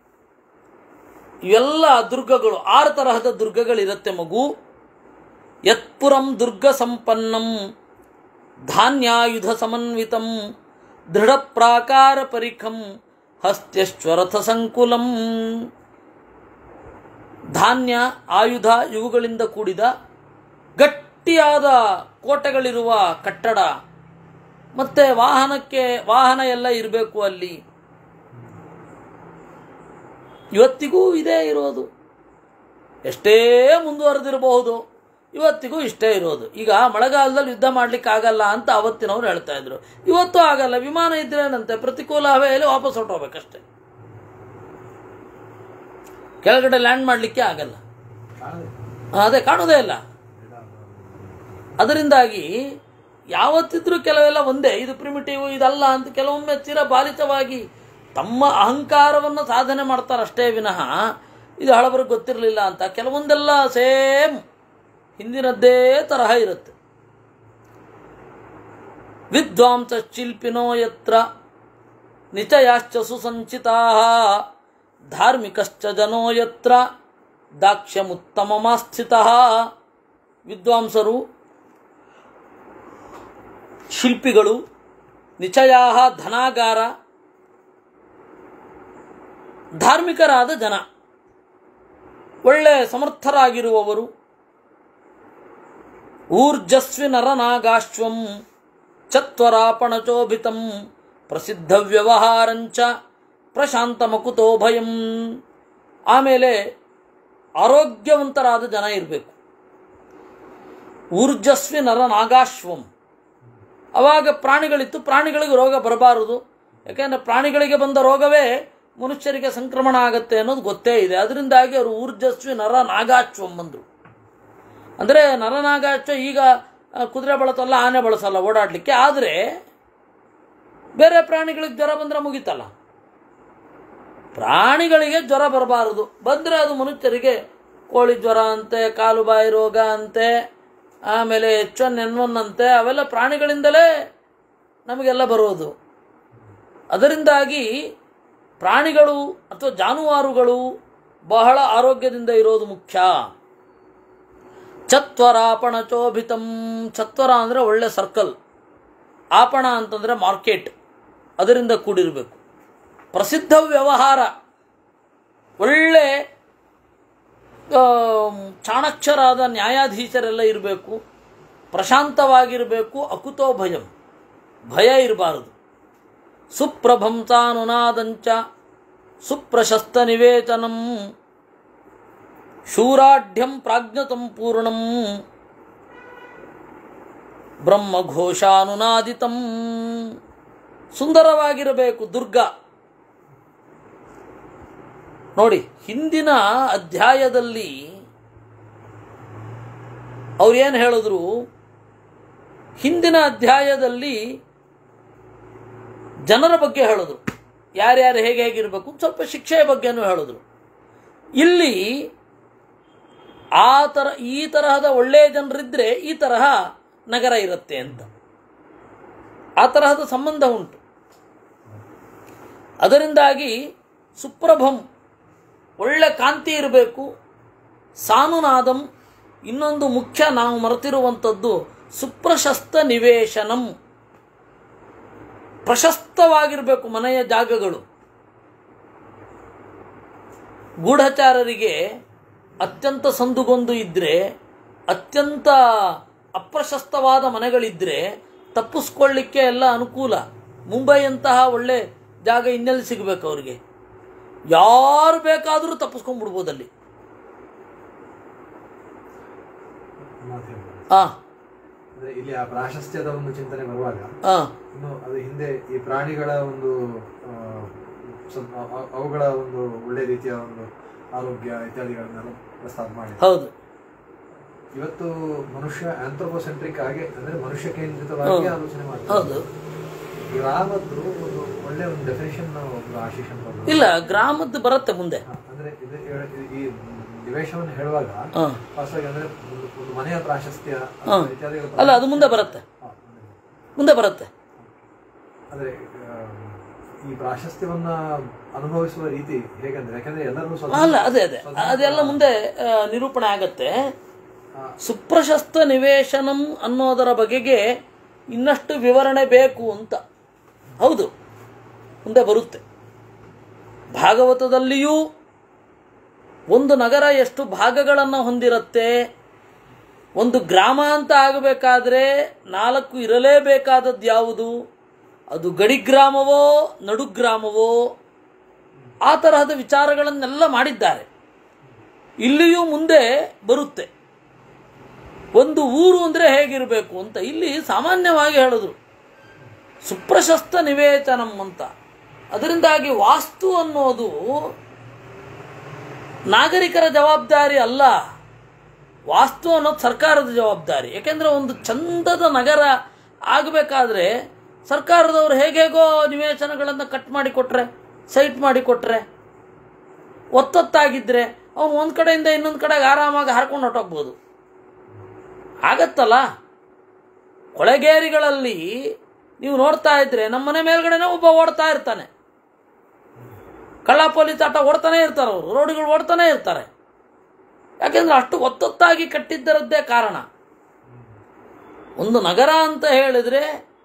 ಇವೆಲ್ಲ ದುರ್ಗಗಳು, ಆರು ತರಹದ ದುರ್ಗಗಳಿರುತ್ತೆ ಮಗು. ಯತ್ಪುರಂ ದುರ್ಗ ಸಂಪನ್ನಂ ಧಾನ್ಯಾಯುಧ ಸಮನ್ವಿತಂ ದೃಢ ಪ್ರಾಕಾರ ಪರಿಖಂ ಹಸ್ತ್ಯಶ್ವರಥ ಸಂಕುಲಂ. ಧಾನ್ಯ, ಆಯುಧ ಇವುಗಳಿಂದ ಕೂಡಿದ ಗಟ್ಟಿಯಾದ ಕೋಟೆಗಳಿರುವ ಕಟ್ಟಡ. ಮತ್ತೆ ವಾಹನಕ್ಕೆ ವಾಹನ ಎಲ್ಲ ಇರಬೇಕು ಅಲ್ಲಿ. ಇವತ್ತಿಗೂ ಇದೇ ಇರೋದು. ಎಷ್ಟೇ ಮುಂದುವರೆದಿರಬಹುದು, ಇವತ್ತಿಗೂ ಇಷ್ಟೇ ಇರೋದು. ಈಗ ಮಳೆಗಾಲದಲ್ಲಿ ಯುದ್ಧ ಮಾಡ್ಲಿಕ್ಕೆ ಆಗಲ್ಲ ಅಂತ ಅವತ್ತಿನವ್ರು ಹೇಳ್ತಾ ಇದ್ರು. ಇವತ್ತು ಆಗಲ್ಲ. ವಿಮಾನ ಇದ್ರೇನಂತೆ, ಪ್ರತಿಕೂಲ ಹವೆಯಲ್ಲಿ ವಾಪಸ್ ಹೊರಟೋಗ್ಬೇಕಷ್ಟೆ. ಕೆಳಗಡೆ ಲ್ಯಾಂಡ್ ಮಾಡಲಿಕ್ಕೆ ಆಗಲ್ಲ. ಅದೇ ಕಾಣೋದೇ ಇಲ್ಲ. ಅದರಿಂದಾಗಿ ಯಾವತ್ತಿದ್ರೂ ಕೆಲವೆಲ್ಲ ಒಂದೇ, ಇದು ಪ್ರಿಮಿಟಿವ್ ಇದಲ್ಲ ಅಂತ ಕೆಲವೊಮ್ಮೆ ಚಿರ ಬಾಲಿತವಾಗಿ ತಮ್ಮ ಅಹಂಕಾರವನ್ನು ಸಾಧನೆ ಮಾಡ್ತಾರಷ್ಟೇ ವಿನಃ ಇದು ಹಳಬರಿಗೆ ಗೊತ್ತಿರಲಿಲ್ಲ ಅಂತ. ಕೆಲವೊಂದೆಲ್ಲ ಸೇಮ್ ಹಿಂದಿನದ್ದೇ ತರಹ ಇರುತ್ತೆ. ವಿದ್ವಾಂಸ ಶಿಲ್ಪಿನೋ ಯತ್ರ ನಿಚಯಾಶ್ಚ ಸುಸಂಚಿತಾ ಧಾರ್ಮಿಕಶ್ಚ ಜನೋ ಯತ್ರ ದಾಕ್ಷ್ಯಮುತ್ತಮಮಾಸ್ಥಿತಃ. ವಿದ್ವಾಂಸರು, ಶಿಲ್ಪಿಗಳು, ನಿಚಯಾ ಧನಾಗಾರ, ಧಾರ್ಮಿಕರಾದ ಜನ, ಒಳ್ಳೆ ಸಮರ್ಥರಾಗಿರುವವರು. ಊರ್ಜಸ್ವಿ ನರನಾಗಾಶ್ವಂ ಚತ್ವರಾಪಣಚೋಭಿತಂ ಪ್ರಸಿದ್ಧ ವ್ಯವಹಾರಂಚ ಪ್ರಶಾಂತ ಮಕುತೋ ಭಯಂ. ಆಮೇಲೆ ಆರೋಗ್ಯವಂತರಾದ ಜನ ಇರಬೇಕು. ಊರ್ಜಸ್ವಿ ನರನಾಗಾಶ್ವಂ. ಅವಾಗ ಪ್ರಾಣಿಗಳಿತ್ತು, ಪ್ರಾಣಿಗಳಿಗೆ ರೋಗ ಬರಬಾರದು. ಯಾಕೆಂದರೆ ಪ್ರಾಣಿಗಳಿಗೆ ಬಂದ ರೋಗವೇ ಮನುಷ್ಯರಿಗೆ ಸಂಕ್ರಮಣ ಆಗತ್ತೆ ಅನ್ನೋದು ಗೊತ್ತೇ ಇದೆ. ಅದರಿಂದಾಗಿ ಅವರು ಊರ್ಜಸ್ವಿ ನರ ನಾಗಾಶ್ವಂ ಅಂದರು. ಅಂದರೆ ನರನಾಗಾಶ್ವ ಈಗ ಕುದುರೆ ಬಳಸಲ್ಲ, ಆನೆ ಬಳಸಲ್ಲ ಓಡಾಡಲಿಕ್ಕೆ. ಆದರೆ ಬೇರೆ ಪ್ರಾಣಿಗಳಿಗೆ ಜ್ವರ ಬಂದರೆ ಮುಗಿತಲ್ಲ. ಪ್ರಾಣಿಗಳಿಗೆ ಜ್ವರ ಬರಬಾರದು, ಬಂದರೆ ಅದು ಮನುಷ್ಯರಿಗೆ ಕೋಳಿ ಜ್ವರ ಅಂತೆ, ಕಾಲು ಬಾಯಿ ರೋಗ ಅಂತೆ, ಆಮೇಲೆ ಎಚ್ ಒನ್ ಎನ್ ಒನ್ ಅಂತೆ, ಅವೆಲ್ಲ ಪ್ರಾಣಿಗಳಿಂದಲೇ ನಮಗೆಲ್ಲ ಬರೋದು. ಅದರಿಂದಾಗಿ ಪ್ರಾಣಿಗಳು ಅಥವಾ ಜಾನುವಾರುಗಳು ಬಹಳ ಆರೋಗ್ಯದಿಂದ ಇರೋದು ಮುಖ್ಯ. ಚತ್ವರಾಪಣ ಚೋಭಿತಂ. ಚತ್ವರ ಅಂದರೆ ಒಳ್ಳೆ ಸರ್ಕಲ್, ಆಪಣ ಅಂತಂದರೆ ಮಾರ್ಕೆಟ್, ಅದರಿಂದ ಕೂಡಿರಬೇಕು. ಪ್ರಸಿದ್ಧ ವ್ಯವಹಾರ, ಒಳ್ಳೆ ಚಾಣಕ್ಷರಾದ ನ್ಯಾಯಾಧೀಶರೆಲ್ಲ ಇರಬೇಕು. ಪ್ರಶಾಂತವಾಗಿರಬೇಕು. ಅಕುತೋ ಭಯಂ, ಭಯ ಇರಬಾರದು. ಸುಪ್ರಭಂಸಾನುನಾದಂಚ ಸುಪ್ರಶಸ್ತ ನಿವೇಚನಂ ಶೂರಾಢ್ಯಂ ಪ್ರಾಜ್ಞತಂ ಪೂರ್ಣಂ ಬ್ರಹ್ಮಘೋಷಾನುನಾದಿತಂ. ಸುಂದರವಾಗಿರಬೇಕು ದುರ್ಗ. ನೋಡಿ, ಹಿಂದಿನ ಅಧ್ಯಾಯದಲ್ಲಿ ಅವ್ರು ಏನು ಹೇಳಿದ್ರು, ಹಿಂದಿನ ಅಧ್ಯಾಯದಲ್ಲಿ ಜನರ ಬಗ್ಗೆ ಹೇಳಿದ್ರು, ಯಾರ್ಯಾರು ಹೇಗೆ ಹೇಗಿರಬೇಕು, ಸ್ವಲ್ಪ ಶಿಕ್ಷೆಯ ಬಗ್ಗೆನೂ ಹೇಳಿದ್ರು. ಇಲ್ಲಿ ಆ ಥರ ಈ ತರಹದ ಒಳ್ಳೆಯ ಜನರಿದ್ದರೆ ಈ ತರಹ ನಗರ ಇರುತ್ತೆ ಅಂತ, ಆ ತರಹದ ಸಂಬಂಧ ಉಂಟು. ಅದರಿಂದಾಗಿ ಸುಪ್ರಭಂ, ಒಳ್ಳೆ ಕಾಂತಿ ಇರಬೇಕು. ಸಾನುನಾದಂ, ಇನ್ನೊಂದು ಮುಖ್ಯ ನಾವು ಮರೆತಿರುವಂಥದ್ದು ಸುಪ್ರಶಸ್ತ ನಿವೇಶನಂ. ಪ್ರಶಸ್ತವಾಗಿರಬೇಕು ಮನೆಯ ಜಾಗಗಳು. ಗೂಢಚಾರರಿಗೆ ಅತ್ಯಂತ ಸಂದುಗೊಂದು ಇದ್ದರೆ, ಅತ್ಯಂತ ಅಪ್ರಶಸ್ತವಾದ ಮನೆಗಳಿದ್ದರೆ ತಪ್ಪಿಸ್ಕೊಳ್ಳಿಕ್ಕೆ ಎಲ್ಲ ಅನುಕೂಲ. ಮುಂಬೈಯಂತಹ ಒಳ್ಳೆ ಜಾಗ ಇನ್ನೆಲ್ಲಿ ಸಿಗಬೇಕು ಅವರಿಗೆ? ಯಾರು ಬೇಕಾದರೂ ತಪ್ಪಿಸ್ಕೊಂಡ್ಬಿಡ್ಬೋದಲ್ಲಿ. ಆ ಇಲ್ಲಿ ಆ ಪ್ರಾಶಸ್ತ್ಯದ ಒಂದು ಚಿಂತನೆ ಬರುವಾಗ ಇನ್ನು ಅದು ಹಿಂದೆ ಈ ಪ್ರಾಣಿಗಳ ಒಂದು ಅವುಗಳ ಒಂದು ಒಳ್ಳೆ ರೀತಿಯ ಒಂದು ಆರೋಗ್ಯ ಇತ್ಯಾದಿಗಳನ್ನೆಲ್ಲ ಪ್ರಸ್ತಾಪ ಮಾಡಿ, ಹೌದು, ಇವತ್ತು ಮನುಷ್ಯ ಆಂಥ್ರೋಪೋಸೆಂಟ್ರಿಕ್ ಆಗಿ ಅಂದ್ರೆ ಮನುಷ್ಯ ಕೇಂದ್ರಿತವಾಗಿ ಆಲೋಚನೆ ಮಾಡ್ತಾರೆ. ಗ್ರಾಮದ್ದು ಒಂದು ಒಳ್ಳೆ ಒಂದು ಡೆಫಿನೇಷನ್ ಒಬ್ರು ಆಶೀಶ್ ಅಂತ ಇಲ್ಲ, ಗ್ರಾಮದ್ದು ಬರುತ್ತೆ ಮುಂದೆ. ಅಂದ್ರೆ ಈ ನಿವೇಶವನ್ನು ಹೇಳುವಾಗ ವಾಸ್ತವವಾಗಿ ಅಂದ್ರೆ ಒಂದು ಮನೆಯ ಪ್ರಾಶಸ್ತ್ಯ ಇತ್ಯಾದಿಗಳು ಅಲ್ಲ, ಅದು ಮುಂದೆ ಬರುತ್ತೆ, ಮುಂದೆ ಬರುತ್ತೆ. ಅಂದ್ರೆ ಈ ಪ್ರಾಶಸ್ತ್ಯವನ್ನ ಅನುಭವಿಸುವ ರೀತಿ ಹೇಗಂದ್ರೆ, ಯಾಕಂದ್ರೆ ಎಲ್ಲರೂ ಅಲ್ಲ, ಅದೇ ಅದೇ ಅದೆಲ್ಲ ಮುಂದೆ ನಿರೂಪಣೆ ಆಗತ್ತೆ. ಸುಪ್ರಶಸ್ತ ನಿವೇಶನಂ ಅನ್ನೋದರ ಬಗೆಗೆ ಇನ್ನಷ್ಟು ವಿವರಣೆ ಬೇಕು ಅಂತ. ಹೌದು, ಮುಂದೆ ಬರುತ್ತೆ. ಭಾಗವತದಲ್ಲಿಯೂ ಒಂದು ನಗರ ಎಷ್ಟು ಭಾಗಗಳನ್ನು ಹೊಂದಿರುತ್ತೆ. ಒಂದು ಗ್ರಾಮ ಅಂತ ಆಗಬೇಕಾದ್ರೆ ನಾಲ್ಕು ಇರಲೇಬೇಕಾದದ್ದು ಯಾವುದು? ಅದು ಗಡಿಗ್ರಾಮವೋ ನಡುಗ್ರಾಮವೋ, ಆ ತರಹದ ವಿಚಾರಗಳನ್ನೆಲ್ಲ ಮಾಡಿದ್ದಾರೆ. ಇಲ್ಲಿಯೂ ಮುಂದೆ ಬರುತ್ತೆ ಒಂದು ಊರು ಅಂದರೆ ಹೇಗಿರಬೇಕು ಅಂತ. ಇಲ್ಲಿ ಸಾಮಾನ್ಯವಾಗಿ ಹೇಳಿದ್ರು ಸುಪ್ರಶಸ್ತ ನಿವೇಶನಂ ಅಂತ. ಅದರಿಂದಾಗಿ ವಾಸ್ತು ಅನ್ನೋದು ನಾಗರಿಕರ ಜವಾಬ್ದಾರಿ ಅಲ್ಲ, ವಾಸ್ತು ಅನ್ನೋದು ಸರ್ಕಾರದ ಜವಾಬ್ದಾರಿ. ಯಾಕೆಂದರೆ ಒಂದು ಚಂದದ ನಗರ ಆಗಬೇಕಾದ್ರೆ ಸರ್ಕಾರದವರು ಹೇಗೇಗೋ ನಿವೇಶನಗಳನ್ನು ಕಟ್ ಮಾಡಿಕೊಟ್ರೆ, ಸೈಟ್ ಮಾಡಿಕೊಟ್ರೆ, ಒತ್ತೊತ್ತಾಗಿದ್ದರೆ ಅವನು ಒಂದು ಕಡೆಯಿಂದ ಇನ್ನೊಂದು ಕಡೆಗೆ ಆರಾಮಾಗಿ ಹಾರ್ಕೊಂಡು ಹೊಟ್ಟೋಗ್ಬೋದು. ಆಗತ್ತಲ್ಲ. ಕೊಳೆಗೇರಿಗಳಲ್ಲಿ ನೀವು ನೋಡ್ತಾ ಇದ್ರೆ ನಮ್ಮ ಮನೆ ಮೇಲ್ಗಡೆನೇ ಒಬ್ಬ ಓಡ್ತಾ ಇರ್ತಾನೆ. ಕಳ್ಳ ಪೊಲೀಸ್ ಆಟ ಓಡ್ತಾನೆ ಇರ್ತಾರೆ, ಅವರು ರೋಡ್ಗಳು ಓಡ್ತಾನೆ ಇರ್ತಾರೆ. ಯಾಕೆಂದ್ರೆ ಅಷ್ಟು ಒತ್ತೊತ್ತಾಗಿ ಕಟ್ಟಿದ್ದರದ್ದೇ ಕಾರಣ. ಒಂದು ನಗರ ಅಂತ ಹೇಳಿದ್ರೆ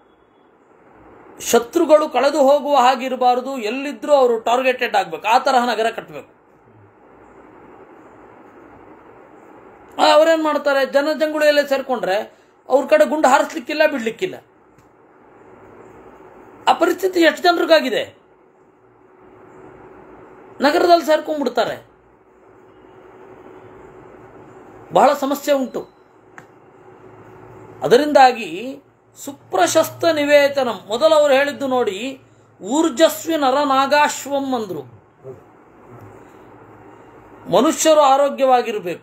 ಶತ್ರುಗಳು ಕಳೆದು ಹೋಗುವ ಹಾಗಿರಬಾರದು, ಎಲ್ಲಿದ್ರೂ ಅವರು ಟಾರ್ಗೆಟೆಡ್ ಆಗಬೇಕು, ಆ ತರಹ ನಗರ ಕಟ್ಟಬೇಕು. ಅವರೇನು ಮಾಡ್ತಾರೆ, ಜನಜಂಗುಳಿಯಲ್ಲೇ ಸೇರ್ಕೊಂಡ್ರೆ ಅವ್ರ ಕಡೆ ಗುಂಡು ಹಾರಿಸ್ಲಿಕ್ಕಿಲ್ಲ, ಬಿಡ್ಲಿಕ್ಕಿಲ್ಲ. ಆ ಪರಿಸ್ಥಿತಿ ಎಷ್ಟು ಜನರಿಗಾಗಿದೆ. ನಗರದಲ್ಲಿ ಸೇರ್ಕೊಂಡ್ಬಿಡ್ತಾರೆ, ಬಹಳ ಸಮಸ್ಯೆ ಉಂಟು. ಅದರಿಂದಾಗಿ ಸುಪ್ರಶಸ್ತ ನಿವೇತನಂ ಮೊದಲು ಅವರು ಹೇಳಿದ್ದು ನೋಡಿ, ಊರ್ಜಸ್ವಿ ನರನಾಗಾಶ್ವಂ ಅಂದ್ರು. ಮನುಷ್ಯರು ಆರೋಗ್ಯವಾಗಿರಬೇಕು.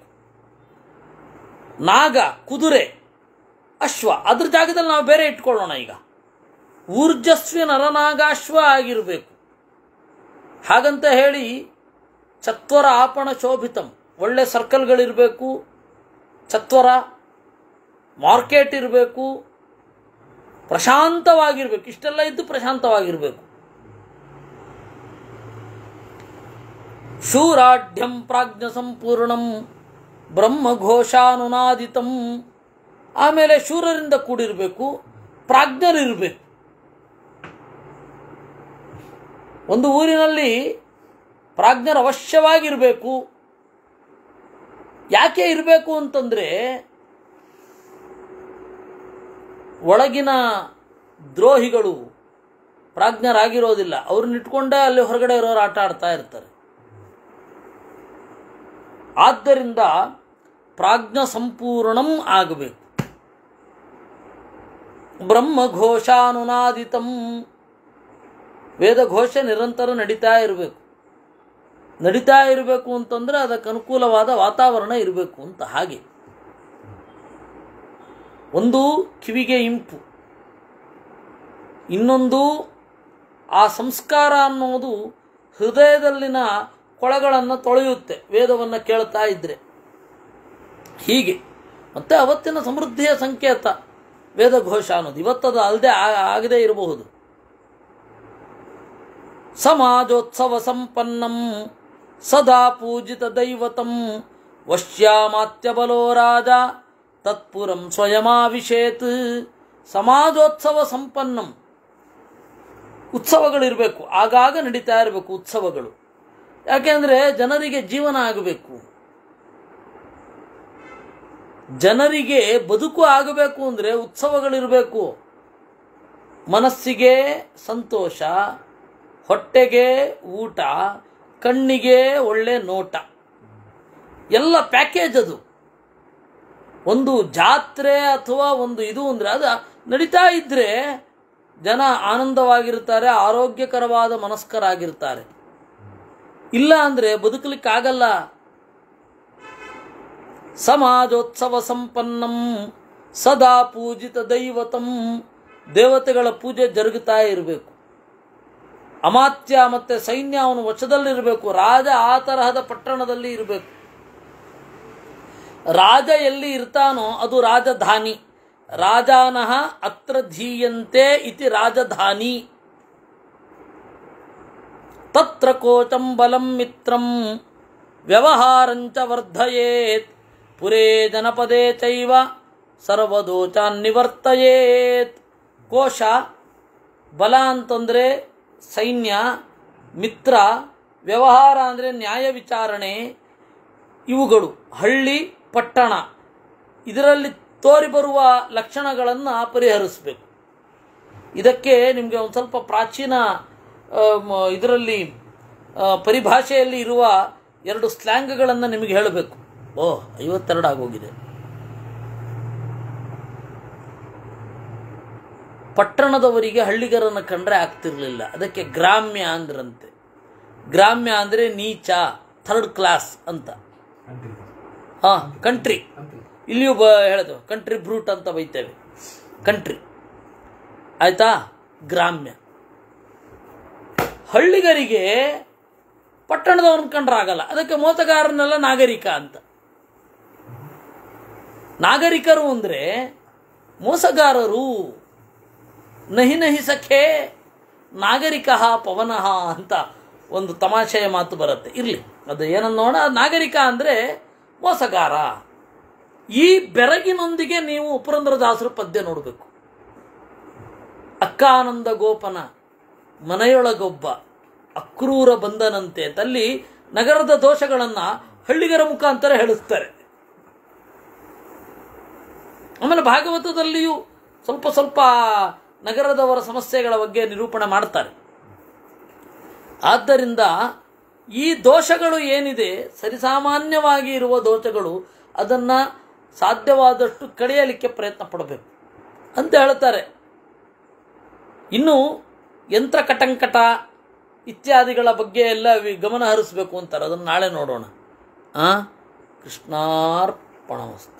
ನಾಗ, ಕುದುರೆ, ಅಶ್ವ ಅದ್ರ ಜಾಗದಲ್ಲಿ ನಾವು ಬೇರೆ ಇಟ್ಕೊಳ್ಳೋಣ. ಈಗ ಊರ್ಜಸ್ವಿ ನರನಾಗಾಶ್ವ ಆಗಿರಬೇಕು. ಹಾಗಂತ ಹೇಳಿ ಚತ್ವರ ಆಪಣ ಶೋಭಿತಂ, ಒಳ್ಳೆ ಸರ್ಕಲ್ಗಳಿರಬೇಕು, ಚತ್ವರ ಮಾರ್ಕೆಟ್ ಇರಬೇಕು, ಪ್ರಶಾಂತವಾಗಿರ್ಬೇಕು. ಇಷ್ಟೆಲ್ಲ ಇದ್ದು ಪ್ರಶಾಂತವಾಗಿರಬೇಕು. ಶೂರಾಢ್ಯಂ ಪ್ರಾಜ್ಞ ಸಂಪೂರ್ಣಂ ಬ್ರಹ್ಮಘೋಷಾನುನಾದಿತಂ. ಆಮೇಲೆ ಶೂರರಿಂದ ಕೂಡಿರಬೇಕು, ಪ್ರಾಜ್ಞರಿರಬೇಕು. ಒಂದು ಊರಿನಲ್ಲಿ ಪ್ರಾಜ್ಞರು ಅವಶ್ಯವಾಗಿರಬೇಕು. ಯಾಕೆ ಇರಬೇಕು ಅಂತಂದರೆ, ಒಳಗಿನ ದ್ರೋಹಿಗಳು ಪ್ರಾಜ್ಞರಾಗಿರೋದಿಲ್ಲ. ಅವ್ರನ್ನ ಇಟ್ಕೊಂಡೇ ಅಲ್ಲಿ ಹೊರಗಡೆ ಇರೋರು ಆಟ ಆಡ್ತಾ ಇರ್ತಾರೆ. ಆದ್ದರಿಂದ ಪ್ರಾಜ್ಞ ಸಂಪೂರ್ಣಂ ಆಗಬೇಕು. ಬ್ರಹ್ಮಘೋಷಾನುನಾದಿತಂ, ವೇದಘೋಷ ನಿರಂತರ ನಡೀತಾ ಇರಬೇಕು. ನಡೀತಾ ಇರಬೇಕು ಅಂತಂದರೆ ಅದಕ್ಕೆ ಅನುಕೂಲವಾದ ವಾತಾವರಣ ಇರಬೇಕು ಅಂತ. ಹಾಗೆ ಒಂದು ಕಿವಿಗೆ ಇಂಪು, ಇನ್ನೊಂದು ಆ ಸಂಸ್ಕಾರ ಅನ್ನೋದು ಹೃದಯದಲ್ಲಿನ ಕೊಳಗಳನ್ನು ತೊಳೆಯುತ್ತೆ ವೇದವನ್ನು ಕೇಳ್ತಾ ಇದ್ರೆ. ಹೀಗೆ ಮತ್ತೆ ಅವತ್ತಿನ ಸಮೃದ್ಧಿಯ ಸಂಕೇತ ವೇದಘೋಷ ಅನ್ನೋದು. ಇವತ್ತದು ಅಲ್ಲದೆ ಆಗದೇ ಇರಬಹುದು. ಸಮಾಜೋತ್ಸವ ಸಂಪನ್ನಂ ಸದಾ ಪೂಜಿತ ದೈವತಂ ವಶ್ಯಾಮಾತ್ಯ ಬಲೋ ರಾಜ ತತ್ಪುರಂ ಸ್ವಯಮಾವಿಷೇತ್. ಸಮಾಜೋತ್ಸವ ಸಂಪನ್ನಂ, ಉತ್ಸವಗಳಿರಬೇಕು, ಆಗಾಗ ನಡೀತಾ ಇರಬೇಕು ಉತ್ಸವಗಳು. ಯಾಕೆಂದರೆ ಜನರಿಗೆ ಜೀವನ ಆಗಬೇಕು, ಜನರಿಗೆ ಬದುಕು ಆಗಬೇಕು ಅಂದರೆ ಉತ್ಸವಗಳಿರಬೇಕು. ಮನಸ್ಸಿಗೆ ಸಂತೋಷ, ಹೊಟ್ಟೆಗೆ ಊಟ, ಕಣ್ಣಿಗೆ ಒಳ್ಳೆ ನೋಟ, ಎಲ್ಲ ಪ್ಯಾಕೇಜ್ ಅದು. ಒಂದು ಜಾತ್ರೆ ಅಥವಾ ಒಂದು ಇದು ಅಂದರೆ ಅದು ನಡೀತಾ ಇದ್ದರೆ ಜನ ಆನಂದವಾಗಿರ್ತಾರೆ, ಆರೋಗ್ಯಕರವಾದ ಮನಸ್ಕರಾಗಿರ್ತಾರೆ. ಇಲ್ಲ ಅಂದರೆ ಬದುಕಲಿಕ್ಕಾಗಲ್ಲ. ಸಮಾಜೋತ್ಸವ ಸಂಪನ್ನಂ ಸದಾ ಪೂಜಿತ ದೈವತಂ, ದೇವತೆಗಳ ಪೂಜೆ ಜರುಗುತ್ತಾ ಇರಬೇಕು. ಅಮಾತ್ಯ ಮತ್ತು ಸೈನ್ಯ ಅವನ ವಶದಲ್ಲಿರಬೇಕು. ರಾಜ ಆ ತರಹದ ಪಟ್ಟಣದಲ್ಲಿ ಇರಬೇಕು. ರಾಜ ಎಲ್ಲಿ ಇರ್ತಾನೋ ಅದು ರಾಜಧಾನಿ. ರಾಜಾನಃ ಅತ್ರ ಧೀಯಂತೆ ಇತಿ ರಾಜಧಾನಿ. ತತ್ರ ಕೋಚಂ ಬಲಂ ಮಿತ್ರಂ ವ್ಯವಹಾರಂಚ ವರ್ಧಯೇತ್ ಪುರೇ ಜನಪದೇ ಚೈವ ಸರ್ವದೋಚಾನ್ ನಿವರ್ತಯೇತ್. ಕೋಶ, ಬಲ ಅಂತಂದರೆ ಸೈನ್ಯ, ಮಿತ್ರ, ವ್ಯವಹಾರ ಅಂದರೆ ನ್ಯಾಯ ವಿಚಾರಣೆ, ಇವುಗಳು ಹಳ್ಳಿ ಪಟ್ಟಣ ಇದರಲ್ಲಿ ತೋರಿ ಬರುವ ಲಕ್ಷಣಗಳನ್ನು ಪರಿಹರಿಸಬೇಕು. ಇದಕ್ಕೆ ನಿಮಗೆ ಒಂದು ಸ್ವಲ್ಪ ಪ್ರಾಚೀನ ಇದರಲ್ಲಿ ಪರಿಭಾಷೆಯಲ್ಲಿ ಇರುವ ಎರಡು ಸ್ಲ್ಯಾಂಗ್ಗಳನ್ನು ನಿಮಗೆ ಹೇಳಬೇಕು. ಓಹ್, ಐವತ್ತೆರಡು ಆಗೋಗಿದೆ. ಪಟ್ಟಣದವರಿಗೆ ಹಳ್ಳಿಗರನ್ನು ಕಂಡ್ರೆ ಆಗ್ತಿರ್ಲಿಲ್ಲ, ಅದಕ್ಕೆ ಗ್ರಾಮ್ಯ ಅಂದ್ರಂತೆ. ಗ್ರಾಮ್ಯ ಅಂದರೆ ನೀಚ, ಥರ್ಡ್ ಕ್ಲಾಸ್ ಅಂತ. ಹಾಂ, ಕಂಟ್ರಿ. ಇಲ್ಲಿಯೂ ಬ ಹೇಳೋದು ಕಂಟ್ರಿ ಬ್ರೂಟ್ ಅಂತ ಬೈತೇವೆ. ಕಂಟ್ರಿ ಆಯ್ತಾ, ಗ್ರಾಮ್ಯ. ಹಳ್ಳಿಗರಿಗೆ ಪಟ್ಟಣದವ್ರನ್ನ ಕಂಡ್ರೆ ಆಗಲ್ಲ, ಅದಕ್ಕೆ ಮೋಸಗಾರನೆಲ್ಲ ನಾಗರಿಕ ಅಂತ. ನಾಗರಿಕರು ಅಂದರೆ ಮೋಸಗಾರರು. ನಹಿ ನಹಿ ಸಖೇ ನಾಗರಿಕ ಪವನಃ ಅಂತ ಒಂದು ತಮಾಷೆಯ ಮಾತು ಬರುತ್ತೆ. ಇರಲಿ, ಅದು ಏನನ್ನೋಣ. ನಾಗರಿಕ ಅಂದರೆ ಮೋಸಗಾರ. ಈ ಬೆರಗಿನೊಂದಿಗೆ ನೀವು ಪುರಂದರದಾಸರ ಪದ್ಯ ನೋಡಬೇಕು. ಅಕ್ಕಾನಂದ ಗೋಪನ ಮನೆಯೊಳಗೊಬ್ಬ ಅಕ್ರೂರ ಬಂದನಂತೆ ತಲ್ಲಿ ನಗರದ ದೋಷಗಳನ್ನು ಹಳ್ಳಿಗರ ಮುಖಾಂತರ ಹೇಳಿಸ್ತಾರೆ. ಆಮೇಲೆ ಭಾಗವತದಲ್ಲಿಯೂ ಸ್ವಲ್ಪ ಸ್ವಲ್ಪ ನಗರದವರ ಸಮಸ್ಯೆಗಳ ಬಗ್ಗೆ ನಿರೂಪಣೆ ಮಾಡ್ತಾರೆ. ಆದ್ದರಿಂದ ಈ ದೋಷಗಳು ಏನಿದೆ, ಸರಿಸಾಮಾನ್ಯವಾಗಿ ಇರುವ ದೋಷಗಳು, ಅದನ್ನು ಸಾಧ್ಯವಾದಷ್ಟು ಕಳೆಯಲಿಕ್ಕೆ ಪ್ರಯತ್ನ ಪಡಬೇಕು ಅಂತ ಹೇಳ್ತಾರೆ. ಇನ್ನು ಯಂತ್ರ ಕಟಂಕಟ ಇತ್ಯಾದಿಗಳ ಬಗ್ಗೆ ಎಲ್ಲ ಗಮನ ಹರಿಸಬೇಕು ಅಂತಾರೆ. ಅದನ್ನು ನಾಳೆ ನೋಡೋಣ. ಆ ಕೃಷ್ಣಾರ್ಪಣಮಸ್ತು.